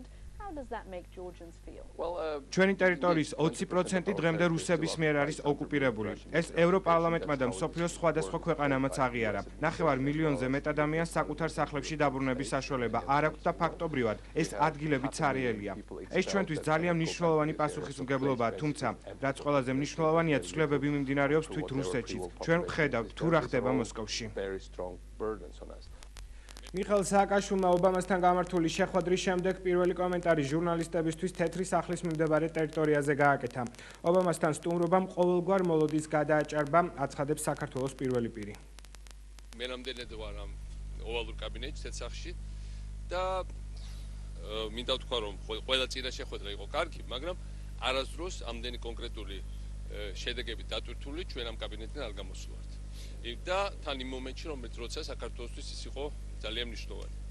ჩვენი ტერიტორიის 20% დღემდე რუსების მიერ არის ოკუპირებული. ეს ევროპარლამენტმა და მსოფლიოს სხვადასხვა ქვეყანამაც აღიარა. 9 მილიონზე მეტ ადამიანს საკუთარ სახლებში დაბრუნების საშუალება არ აქვს და ფაქტობრივად ეს ადგილები ცარიელია. ეს ჩვენთვის ძალიან მნიშვნელოვანი პასუხისმგებლობაა, თუმცა რაც ყველაზე მნიშვნელოვანია, ცვლილებები მიმდინარეობს თვით რუსეთშიც. ჩვენ ვხედავთ თუ რა ხდება მოსკოვში. მიხეილ სააკაშვილმა ობამასთან გამართული შეხვედრის შემდეგ პირველი კომენტარი ჟურნალისტებისთვის თეთრი სახლის მიმდებარე ტერიტორიაზე გააკეთა. ობამასთან სტუმრობამ ყოველგვარ მოლოდის გადააჭარბა, აცხადებს საქართველოს პირველი პირი. მე ნამდვილად ვარ ამ ოვალურ კაბინეტში თეთრ და მინდა ვთქვა, რომ ყველა წინა შეხვედრა იყო კარგი, მაგრამ არასდროს ამდენი კონკრეტული შედეგები დატვირთული ჩვენ ამ კაბინეტიდან არ გამოსულართ. და თან იმ მომენტში, როცა საქართველოსთვის ის იყო ძალიან მნიშვნელოვანი.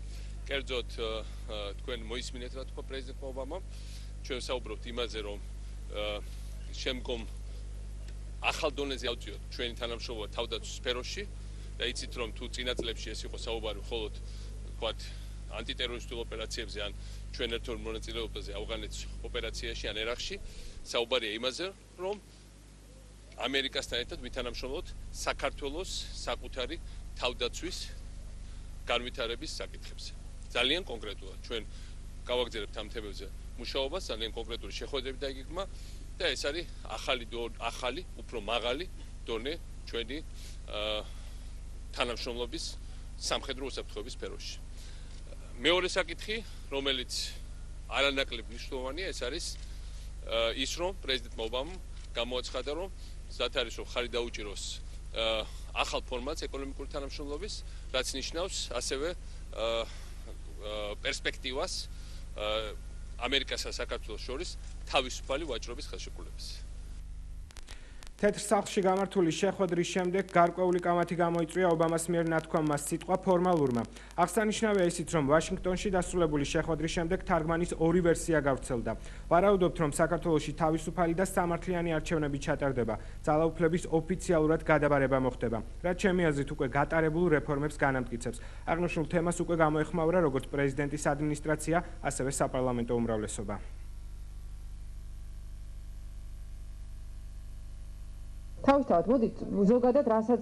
კერძოდ თქვენ მოისმინეთ რა თქვა პრეზიდენტ ობამამ. ჩვენ საუბრობთ იმაზე, რომ შემდგომ ახალ დონეზე ავწიოთ ჩვენი თანამშრომლობა თავდაცვის სფეროში და იცით რომ თუ წინა წლებში ეს იყო საუბარი მხოლოდ ვთქვათ ანტიტერორისტულ ოპერაციებზე ან ჩვენ ერთად მონაწილეობაზე ავღანეთის ოპერაციაში ან ერაყში საუბარია იმაზე რომ ამერიკასთან ერთად ვითანამშრომლოთ საქართველოს საკუთარი თავდაცვის განვითარების საკითხებზე. ძალიან კონკრეტულად ჩვენ გავაგზავნებთ ამ თემებზე მუშაობას, ძალიან კონკრეტული შეხვედრები დაიგეგმა და ეს არის ახალი, უფრო მაღალი დონე ჩვენი თანამშრომლობის სამხედრო უსაფრთხოების სფეროში. მეორე საკითხი, რომელიც არანაკლებ მნიშვნელოვანია, ეს არის ის, რომ პრეზიდენტ ობამამ გამოაცხადა, რომ ზათ არის, რომ ხარი დაუჭიროს ახალ ფორმატს ეკონომიკური თანამშრომლობის, რაც ნიშნავს ასევე პერსპექტივას ამერიკასა და საქართველოს შორის თავისუფალი ვაჭრობის ხელშეკრულებას. თეთრ სახლში გამართული შეხვედრის შემდეგ გარკვეული კამათი გამოიწვია ობამას მიერ ნათქვამმა სიტყვა ფორმალურმა. აღსანიშნავია ისიც, რომ ვაშინგტონში დასრულებული შეხვედრის შემდეგ თარგმანის ორი ვერსია გავრცელდა. ვარაუდობთ, რომ საქართველოში თავისუფალი და სამართლიანი არჩევნები ჩატარდება. ძალაუფლების ოფიციალურად გადაბარება მოხდება, რაც ჩემი აზრით უკვე გატარებულ რეფორმებს განამტკიცებს. აღნიშნულ თემას უკვე გამოეხმაურა როგორც პრეზიდენტის ადმინისტრაცია, ასევე საპარლამენტო უმრავლესობა. თავისთავად, მოდით, ზოგადად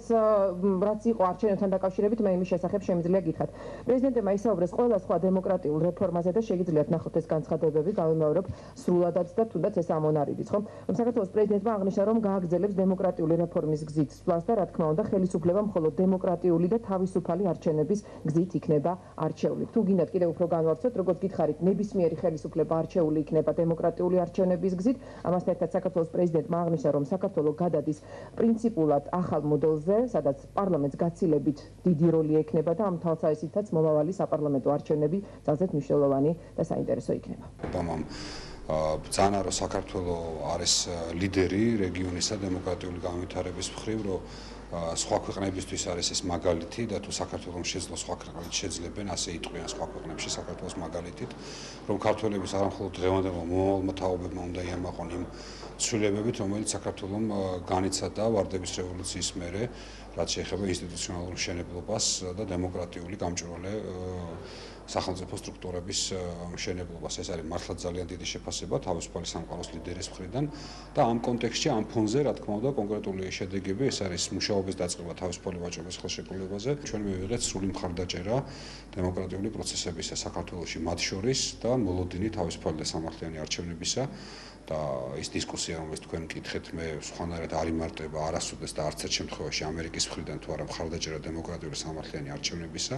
რაც იყო არჩევნებთან დაკავშირებით, მე იმის შესახებ შემიძლია გითხრათ. პრეზიდენტმა ისაუბრეს ყველა სხვა დემოკრატიულ რეფორმაზე და შეგიძლიათ ნახოთ ეს განცხადებები, გავიმეორებ სრულადაც და თუნდაც ეს ამონარიდიც, ხო? რომ საქართველოს პრეზიდენტმა აღნიშნა, რომ გააგრძელებს დემოკრატიული რეფორმის გზით სვლას და რა თქმა უნდა, ხელისუფლება მხოლოდ დემოკრატიული და თავისუფალი არჩევნების გზით იქნება არჩეული. თუ გინდათ კიდევ უფრო განვავრცოთ, როგორც გითხარით, ნებისმიერი ხელისუფლება არჩეული იქნება დემოკრატიული არჩევნების გზით. ამასთან ერთად საქართველოს პრეზიდენტმა აღნიშნა, რომ საქართველო გადადის პრინციპულად ახალ მოდელზე, სადაც პარლამენტს გაცილებით დიდი როლი ექნება და ამ თვალსაზრისითაც მომავალი საპარლამენტო არჩევნები ძალზედ მნიშვნელოვანი და საინტერესო იქნება. ობამამ ბრძანა, რომ საქართველო არის ლიდერი რეგიონისა დემოკრატიული განვითარების მხრივ, რომ სხვა ქვეყნებისთვის არის ეს მაგალითი და თუ საქართველოს შეძლოს სხვა ქვეყნებიც შეძლებენ, ასე იტყვიან სხვა ქვეყნებში საქართველოს მაგალითით, რომ ქართველების არა მხოლოდ დღევანდელმა მომავალმა თაობებმა უნდა იამაყონ იმ ცვლილებებით, რომელიც საქართველოს განიცადა ვარდების რევოლუციის მერე, რაც შეეხება ინსტიტუციონალურ მშენებლობას და დემოკრატიული გამჭვირვალე სახელმწიფო სტრუქტურების მშენებლობას. ეს არის მართლაც ძალიან დიდი შეფასება თავისუფალი სამყაროს ლიდერის მხრიდან და ამ კონტექსტში, ამ ფონზე, რა თქმა უნდა, კონკრეტული შედეგები, ეს არის მუშაობის დაწყება თავისუფალი ვაჭრობის ხელშეკრულებაზე. ჩვენ მივიღეთ სრული მხარდაჭერა დემოკრატიული პროცესებისა საქართველოში, მათ შორის და მოლოდინი თავისუფალი და სამართლიანი არჩევნებისა. და ის დისკუსია, რომელიც თქვენ მკითხეთ, მე სხვანაირად არ იმარტება არასოდეს და არც ერთ შემთხვევაში ამერიკის მხრიდან თუ არა მხარდაჭერა დემოკრატიული სამართლიანი არჩევნებისა.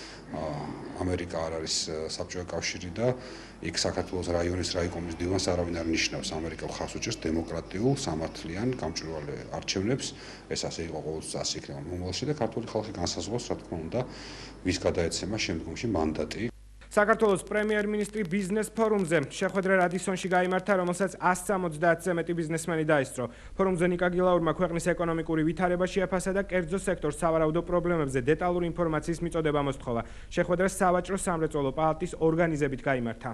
ამერიკა არ არის საბჭოთა კავშირი და იქ საქართველოს რაიონის რაიკომის დივანს არავინ არ ნიშნავს. ამერიკა ხარს უჭერს დემოკრატიულ, სამართლიან, გამჭვირვალე არჩევნებს. ეს ასე იყო ყოველთვის ასე იქნება მომავალში და ქართული ხალხი განსაზღვროს, რა თქმა უნდა, ვის გადაეცემა შემდგომში მანდატი. საქართველოს პრემიერ-მინისტრი ბიზნეს ფორუმზე შეხვედრა რადისონში გაიმართა, რომელსაც 170-ზე მეტი ბიზნესმენი დაესწრო. ფორუმზე ნიკა გილაურმა ქვეყნის ეკონომიკური ვითარება შეაფასა და კერძო სექტორს სავარაუდო პრობლემებზე დეტალური ინფორმაციის მიწოდება მოსთხოვა. შეხვედრა სავაჭრო სამრეწველო პალატის ორგანიზებით გაიმართა.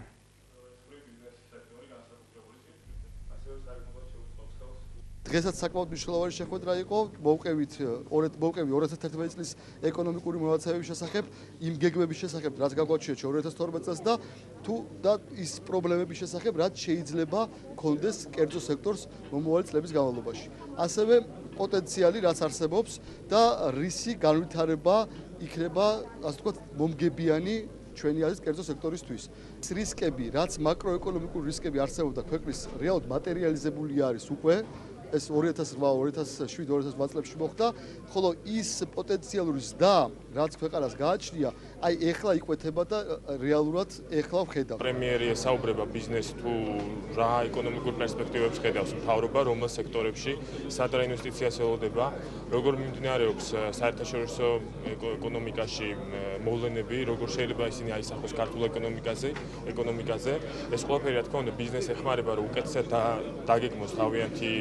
დღესაც საკმაოდ მნიშვნელოვანი შეხვედრა იყო, მოვყევი 2011 წლის ეკონომიკური მონაცემების შესახებ, იმ გეგმების შესახებ, რაც გაგვაჩნია 2012 წელს და თუ და ის პრობლემების შესახებ, რაც შეიძლება კონდეს კერძო სექტორს მომავალი წლების განმავლობაში. ასევე პოტენციალი, რაც არსებობს და რისი განვითარება იქნება, ასე ვთქვათ, მომგებიანი ჩვენი აზრით კერძო სექტორისთვის. ეს რისკები, რაც მაკროეკონომიკური რისკები არსებობდა ქვეყნის რეალურად მატერიალიზებული არის უკვე ეს 2008-2007-2008 წლებში მოხდა, ხოლო ის პოტენციალური ზრდა, რაც ქვეყანას გააჩნია, აი ეხლა იკვეთება და რეალურად ეხლა ვხედავ. პრემიერი ესაუბრება ბიზნეს თუ რა ეკონომიკურ პერსპექტივებს ხედავს მთავრობა, რომელ სექტორებში, სად რა ინვესტიციას ელოდება, როგორ მიმდინარეობს საერთაშორისო ეკონომიკაში მოვლენები, როგორ შეიძლება ისინი აისახოს ქართულ ეკონომიკაზე. ეს ყველაფერი, რა თქმა უნდა, ბიზნეს ეხმარება, რომ უკეთესად დაგეგმოს თავიანთი შემდგომი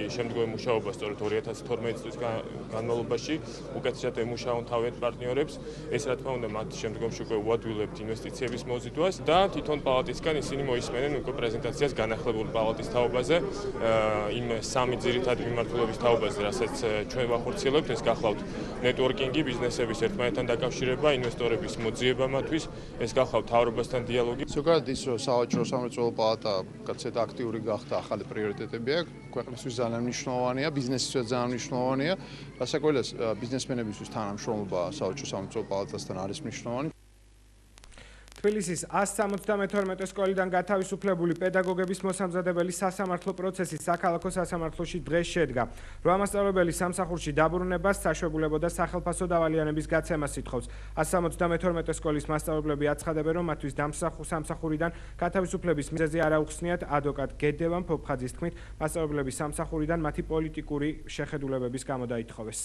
მუშაობა სწორედ 2012 წლის განმავლობაში უკეთესად ემუშაონ თავიანთ პარტნიორებს. ეს რა თქმა უნდა მათ შემდგომში უკვე უადვილებთ ინვესტიციების მოზიდვას და თვითონ პალატისგან ისინი მოისმენენ უკვე პრეზენტაციას განახლებული პალატის თაობაზე, იმ სამი ძირითადი მიმართულების თაობაზე, რასაც ჩვენ ვახორციელებთ, ეს გახლავთ ნეტვორკინგი, ბიზნესების ერთმანეთთან დაკავშირება, ინვესტორების მოძიება მათთვის, ეს გახლავთ მთავრობასთან დიალოგი. ზოგადად ის რომ სავაჭრო სამრეწველო პალატა კაცეთ აქტიური გახდა, ახალი პრიორიტეტები აქვს, ქვეყნისთვის ძალიან მნიშვნელოვანია, ბიზნესისთვის ძალიან მნიშვნელოვანია, რასაკვირველია ბიზნესმენებისთვის თანამშრომლობა სავაჭრო სამრეწველო პალატასთან არის მნიშვნელოვანი. თბილისის 172 სკოლიდან გათავისუფლებული პედაგოგების მოსამზადებელი სასამართლო პროცესი საქალაქო სასამართლოში დღეს შედგა. 8 მასწავლებელი სამსახურში დაბრუნებას, საშვებულებო და სახელფასო დავალიანების გაცემას ითხოვს. 172 სკოლის მასწავლებლები აცხადებენ, რომ მათთვის სამსახურიდან გათავისუფლების მიზეზი არ აუხსნიათ. ადვოკატ გედევან ფოფხაძის თქმით, მასწავლებლების სამსახურიდან მათი პოლიტიკური შეხედულებების გამო დაითხოვეს.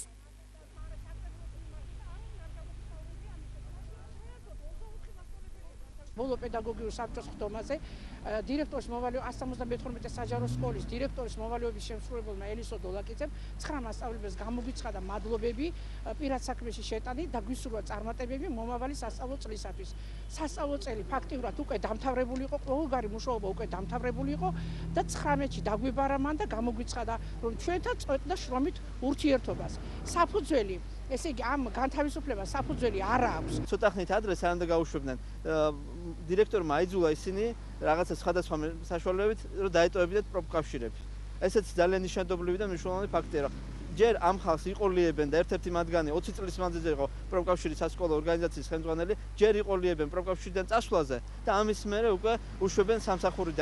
ბოლო პედაგოგიურ საბჭოს ხდომაზე დირექტორის მოვალეობა 172 საჯარო სკოლის დირექტორის მოვალეობის შემსრულებელმა ელისო დოლაკიძემ 9 მასწავლებელს გამოგიცხადა მადლობები პირად საქმეში შეტანით და გვისურვა წარმატებები მომავალი სასწავლო წლისათვის. სასწავლო წელი ფაქტიურად უკვე დამთავრებული იყო, ყოველგვარი მუშაობა უკვე დამთავრებული იყო და 19-ში დაგვიბარა მან და გამოგვიცხადა, რომ ჩვენთან წყვეტდა შრომით ურთიერთობას. საფუძველი ესე იგი ამ განთავისუფლებას საფუძველი არ აქვს. ცოტა ხნით ადრე სანამ გაუშვებდნენ დირექტორმა აიძულა ისინი რაღაცა სხვადასხვა საშუალებებით რომ დაეტოვებინათ პროფკავშირები. ესეც ძალიან ნიშანდობლივი და მნიშვნელოვანი ფაქტია. ჯერ ამ ხალხს იყოლიებენ და ერთ-ერთი მათგანი 20 წლის მანძილზე იყო პროფკავშირის სასკოლო ორგანიზაციის ხელმძღვანელი, ჯერ იყოლიებენ პროფკავშირიდან წასვლაზე და ამის მერე უკვე უშვებენ სამსახურიდან.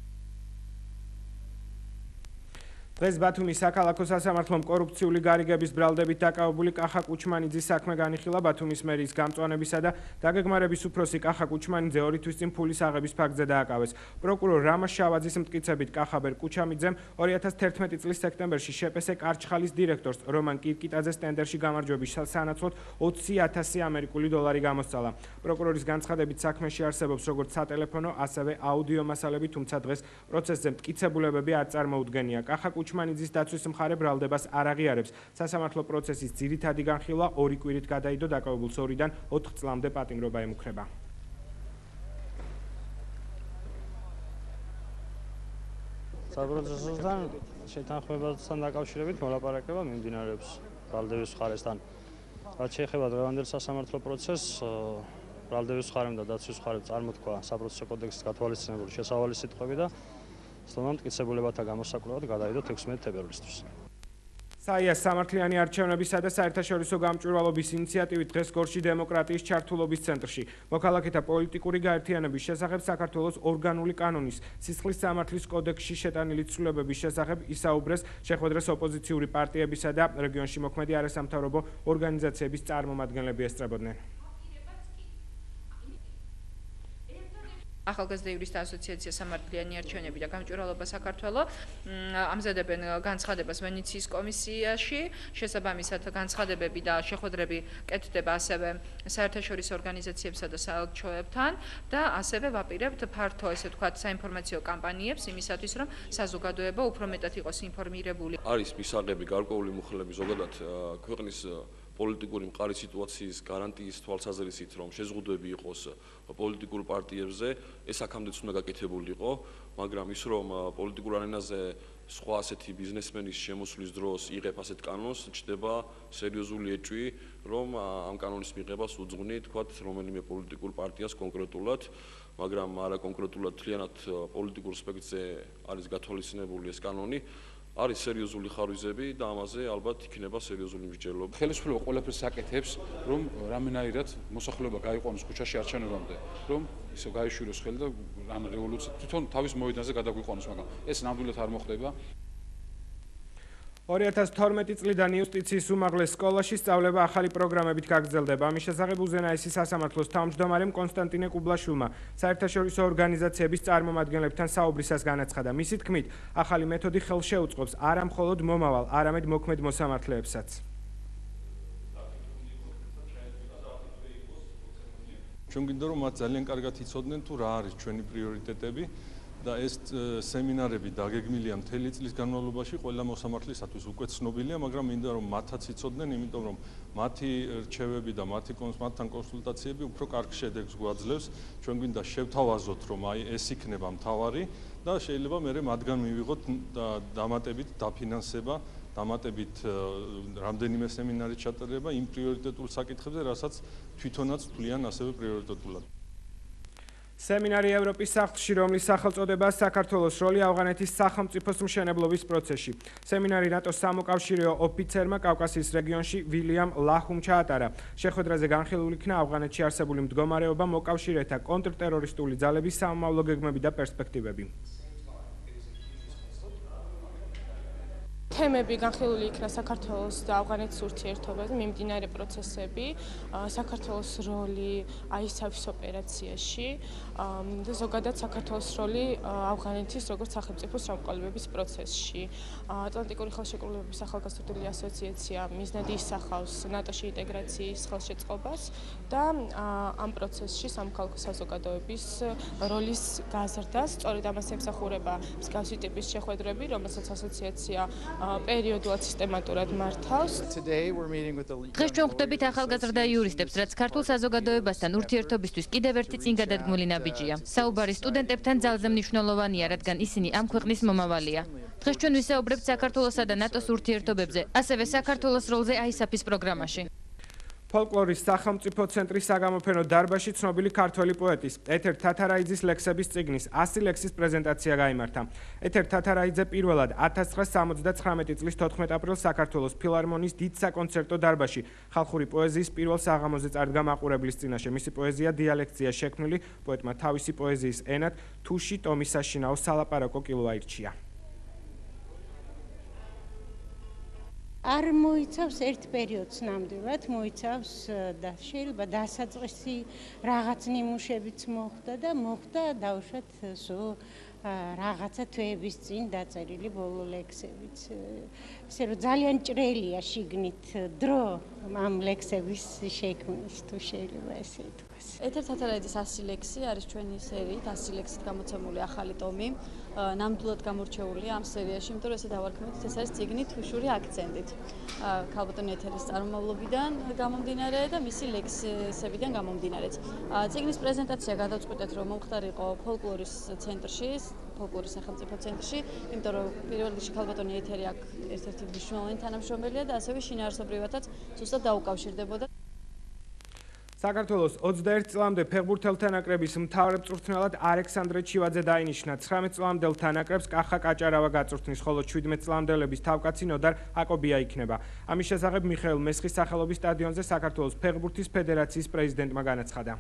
დღეს ბათუმის საქალაქო სასამართლომ კორუფციული გარიგების ბრალდებით დაკავებული კახა კუჩმანიძის საქმე განიხილა. ბათუმის მერიის გამწვანებისა და დაგეგმარების უფროსი კახა კუჩმანიძე 2 თვის წინ ფულის აღების ფაქტზე დააკავეს. პროკურორ რამაზ შავაძის მტკიცებით კახაბერ კუჩამიძემ 2011 წლის სექტემბერში შეპესე კარჩხალის დირექტორს რომან კირკიტაძეს ტენდერში გამარჯვების სანაცვლოდ 20,000 ამერიკული დოლარი გამოსცალა. პროკურორის განცხადებით საქმეში არსებობს როგორც სატელეფონო, ასევე აუდიო მასალები, თუმცა დღეს პროცესზე მტკიცებულებები არ წარმოუდგენია. კახა კუჩმანიძის დაცვის მხარე ბრალდებას არ აღიარებს. სასამართლო პროცესის ძირითადი განხილვა 2 კვირით გადაიდო, დაკავებულს 2-დან 4 წლამდე პატიმრობა ემუქრება. საპროცესოსთან შეთანხმებასთან დაკავშირებით მოლაპარაკება მიმდინარეობს ბრალდების მხარესთან. რაც შეეხება დღევანდელ სასამართლო პროცესს, ბრალდების მხარემ და დაცვის მხარემ წარმოთქვა საპროცესო კოდექსის გათვალისწინებული შესავალი სიტყვები და სტომამ მტკიცებულებათა გამოსაკვლევად გადაიდო 16 თებერვლისთვის. საიას სამართლიანი არჩევნებისა და საერთაშორისო გამჭვირვალობის ინიციატივით დღეს გორში დემოკრატიის ჩართულობის ცენტრში. მოქალაქეთა პოლიტიკური გაერთიანების შესახებ საქართველოს ორგანული კანონის სისხლის სამართლის კოდექსში შეტანილი ცვლილებების შესახებ ისაუბრეს შეხვედრას ოპოზიციური პარტიებისა და რეგიონში მოქმედი არასამთავრობო ორგანიზაციების წარმომადგენლები ესწრებოდნენ. ახალგაზრდა იურისტთა ასოციაცია სამართლიანი არჩევნები და გამჭვირვალობა საქართველოს ამზადებენ განცხადებას ვენეციის კომისიაში. შესაბამისად განცხადებები და შეხვედრები კეთდება ასევე საერთაშორისო ორგანიზაციებსა და საელჩოებთან და ასევე ვაპირებთ ფართო, ესე ვთქვათ, საინფორმაციო კამპანიებს იმისათვის, რომ საზოგადოება უფრო მეტად იყოს ინფორმირებული. არის მისაღები გარკვეული მუხლები ზოგადად ქვეყნის პოლიტიკური მყარი სიტუაციის გარანტიის თვალსაზრისით, რომ შეზღუდვები იყოს პოლიტიკურ პარტიებზე, ეს აქამდეც უნდა გაკეთებულიყო, მაგრამ ის რომ პოლიტიკურ არენაზე სხვა ასეთი ბიზნესმენის შემოსვლის დროს იღებ ასეთ კანონს, ჩნდება სერიოზული ეჭვი, რომ ამ კანონის მიღებას უძღვნი, თქვათ, რომელიმე პოლიტიკურ პარტიას კონკრეტულად, მაგრამ არა კონკრეტულად მთლიანად პოლიტიკურ სპექტრზე არის გათვალისწინებული ეს კანონი. არის სერიოზული ხარვიზები და ამაზე ალბათ იქნება სერიოზული მსჯელობა. ხელისუფლება ყველაფერს აკეთებს, რომ რამენაირად მოსახლეობა გაიყვანოს ქუჩაში არჩევნებამდე, რომ ისე გაიშვიროს ხელი და ამ რევოლუციით თვითონ თავის მოედანზე გადაგვიყვანოს, მაგრამ ეს ნამდვილად არ მოხდება. 2012 წლიდან იუსტიციის უმაღლეს სკოლაში სწავლება ახალი პროგრამებით გაგრძელდება. ამის შესახებ უზენაესი სასამართლოს თავმჯდომარემ კონსტანტინე კუბლაშვილმა საერთაშორისო ორგანიზაციების წარმომადგენლებთან საუბრისას განაცხადა. მისი თქმით, ახალი მეთოდი ხელშეუწყობს არა მხოლოდ მომავალ, არამედ მოქმედ მოსამართლეებსაც. ჩვენ გვინდა რომ მათ ძალიან კარგად იცოდნენ თუ რა არის ჩვენი პრიორიტეტები და ეს სემინარები დაგეგმილია მთელი წლის განმავლობაში ყველა მოსამართლისათვის უკვე ცნობილია, მაგრამ მინდა რომ მათაც იცოდნენ, იმიტომ რომ მათი რჩევები და მათთან კონსულტაციები უფრო კარგ შედეგს გვაძლევს. ჩვენ გვინდა შევთავაზოთ, რომ აი ეს იქნება მთავარი და შეიძლება მე მათგან მივიღოთ დამატებით დაფინანსება, დამატებით რამდენიმე სემინარის ჩატარება იმ პრიორიტეტულ საკითხებზე, რასაც თვითონაც თვლიან ასევე პრიორიტეტულად. სემინარი ევროპის სახლში, რომლის სახელწოდებაა საქართველოს როლი ავღანეთის სახელმწიფოს მშენებლობის პროცესში. სემინარი ნატოს სამოკავშირეო ოფიცერმა კავკასიის რეგიონში ვილიამ ლაჰუმ ჩაატარა. შეხვედრაზე განხილული იქნა ავღანეთში არსებული მდგომარეობა, მოკავშირეთა კონტრტერორისტული ძალების სამომავლო გეგმები და პერსპექტივები. თემები განხილული იქნა საქართველოს და ავღანეთის ურთიერთობაზე, მიმდინარე პროცესები, საქართველოს როლი ISAF-ის ოპერაციაში და ზოგადად საქართველოს როლი ავღანეთის როგორც სახელმწიფოს შემოყალიბების პროცესში. ატლანტიკური ხელშეკრულებების ახალგაზრდული ასოციაცია მიზნად ისახავს ნატოში ინტეგრაციის ხელშეწყობას და ამ პროცესში სამოქალაქო საზოგადოების როლის გაზრდას. სწორედ ამას ემსახურება მსგავსი ტიპის შეხვედრები, რომელსაც ასოციაცია პერიოდულად სისტემატურად მართავს. დღეს ჩვენ ხვდებით ახალგაზრდა იურისტებს, რაც ქართულ საზოგადოებასთან ურთიერთობისთვის კიდევ ერთი წინგადადგმული ნაბიჯია. საუბარი სტუდენტებთან ძალზე მნიშვნელოვანია, რადგან ისინი ამ ქვეყნის მომავალია. დღეს ჩვენ ვისაუბრებთ საქართველოსა და ნატოს ურთიერთობებზე, ასევე საქართველოს როლზე ISAF-ის პროგრამაში. ფოლკლორის სახელმწიფო ცენტრის საგამოფენო დარბაზში ცნობილი ქართველი პოეტის ეთერ თათარაიძის ლექსების წიგნის 100 ლექსის პრეზენტაცია გაიმართა. ეთერ თათარაიძე პირველად 1979 წლის 14 აპრილს საქართველოს ფილარმონიის დიდ საკონცერტო დარბაზში ხალხური პოეზიის პირველ საღამოზე წარდგა მაყურებლის წინაშე. მისი პოეზია დიალექტია შექმნილი, პოეტმა თავისი პოეზიის ენად თუში ტომისაშინაო სალაპარაკო კილო აირჩია. არ მოიცავს ერთ პერიოდს ნამდვილად, მოიცავს და შეიძლება დასაწყისი რაღაც ნიმუშებიც მოხდა და მოხდა დაუშვათ სულ რაღაცა თვეების წინ დაწერილი ბოლო ლექსებიც. ისე რომ ძალიან ჭრელია შიგნით დრო ამ ლექსების შექმნის, თუ შეიძლება ესე ითქვას. ეთერ თათარაიძის 100 ლექსი არის ჩვენი სერიით 100 ლექსით გამოცემული ახალი ტომი. ნამდვილად გამორჩეული ამ სერიაში, იმიტომ რომ ესე დავარქმევთ, ეს არის წიგნი თუშური აქცენტით. ქალბატონი ეთერის წარმომავლობიდან გამომდინარე და მისი ლექსებიდან გამომდინარეც. წიგნის პრეზენტაცია გადავწყვიტეთ, რომ მომხდარიყო ფოლკლორის ცენტრში, ფოლკლორის სახელმწიფო ცენტრში, იმიტომ რომ პირველ რიგში ქალბატონი ეთერი აქ ერთ-ერთი მნიშვნელოვანი თანამშრომელია და ასევე შინაარსობრივადაც ზუსტად დაუკავშირდებოდა. საქართველოს 21 წლამდე ფეხბურთელთა ნაკრების მთავრმწვრთნელად ალექსანდრე ჩივაძე დაინიშნა. 19 წლამდელთა ნაკრებს კახა კაჭარავა გაწვრთნის, ხოლო 17 წლამდელების თავკაცი ნოდარ აკობია იქნება. ამის შესახებ მიხეილ მესხის სახელობის სტადიონზე საქართველოს ფეხბურთის ფედერაციის პრეზიდენტმა განაცხადა.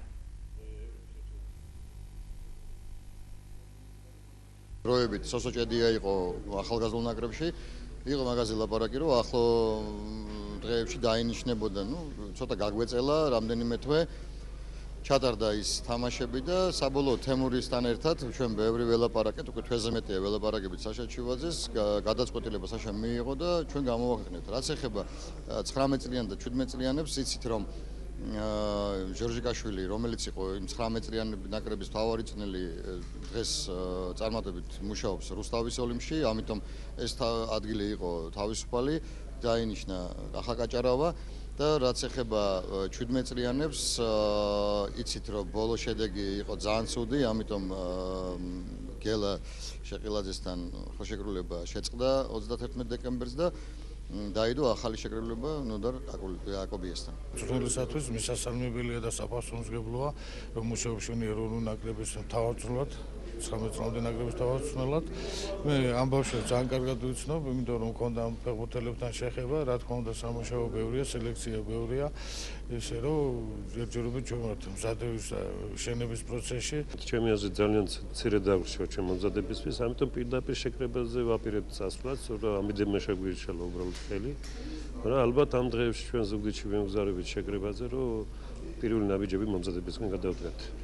დროებით სოსოჭედია იყო ახალგაზრდულ ნაკრებში, იყო მაგაზე ლაპარაკი, რომ ახლო დღეებში დაინიშნებოდა, ცოტა გაგვეწელა რამდენიმე თვე ჩატარდა ის თამაშები და საბოლოო თემურისთან ერთად ჩვენ ბევრი ველაპარაკეთ, უკვე თვეზე მეტია ველაპარაკებით საშა ჩივაძეს, გადაწყვეტილება საშა მიიღო და ჩვენ გამოვაკეთეთ. რაც ეხება 19 წლიან და 17 წლიანებს, იცით რომ ჟორჟიკაშვილი, რომელიც იყო იმ 19 წლიანი ნაკრების მთავარი წნელი, დღეს წარმატებით მუშაობს რუსთავის ოლიმპში, ამიტომ ეს ადგილი იყო თავისუფალი, დაინიშნა კახა კაჭარავა და რაც ეხება 17 წლიანებს, იცით რომ ბოლო შედეგი იყო ძალიან ცუდი, ამიტომ გელა შეყილაძესთან ხელშეკრულება შეწყდა 31 დეკემბერს და დაიდო ახალი შეკრებილება ნოდარ აკობიესთან. მწვრთნელისათვის მისასალმებელია და საფასურისმგებლოა, რომ მუშაობს ჩვენი ეროვნული ნაკრების მთავარწვრთნელად, 19 წლამდე ნაკრების მთავარწვრთნელად. მე ამ ბავშვს ძალიან კარგად ვიცნობ, იმიტომ რომ მქონდა ფეხბურთელებთან შეხება, რა თქმა უნდა სამუშაო ბევრია, სელექცია ბევრია, ესე რომ ჯერჯერობით ჩვენ ვართ მზადების შენების პროცესში. ჩემი აზრით ძალიან მცირე დაგვრჩა ჩემ მომზადებისთვის, ამიტომ პირდაპირ შეკრებაზე ვაპირებთ წასვლას, რომ ამიდე შეგვირჩელა უბრალოდ ხელი. მაგრამ ალბათ ამ დღეებში ჩვენ ზუგდიდში ვემგზავრებით შეკრებაზე, რომ პირველი ნაბიჯები მომზადებისგან გადავდგათ.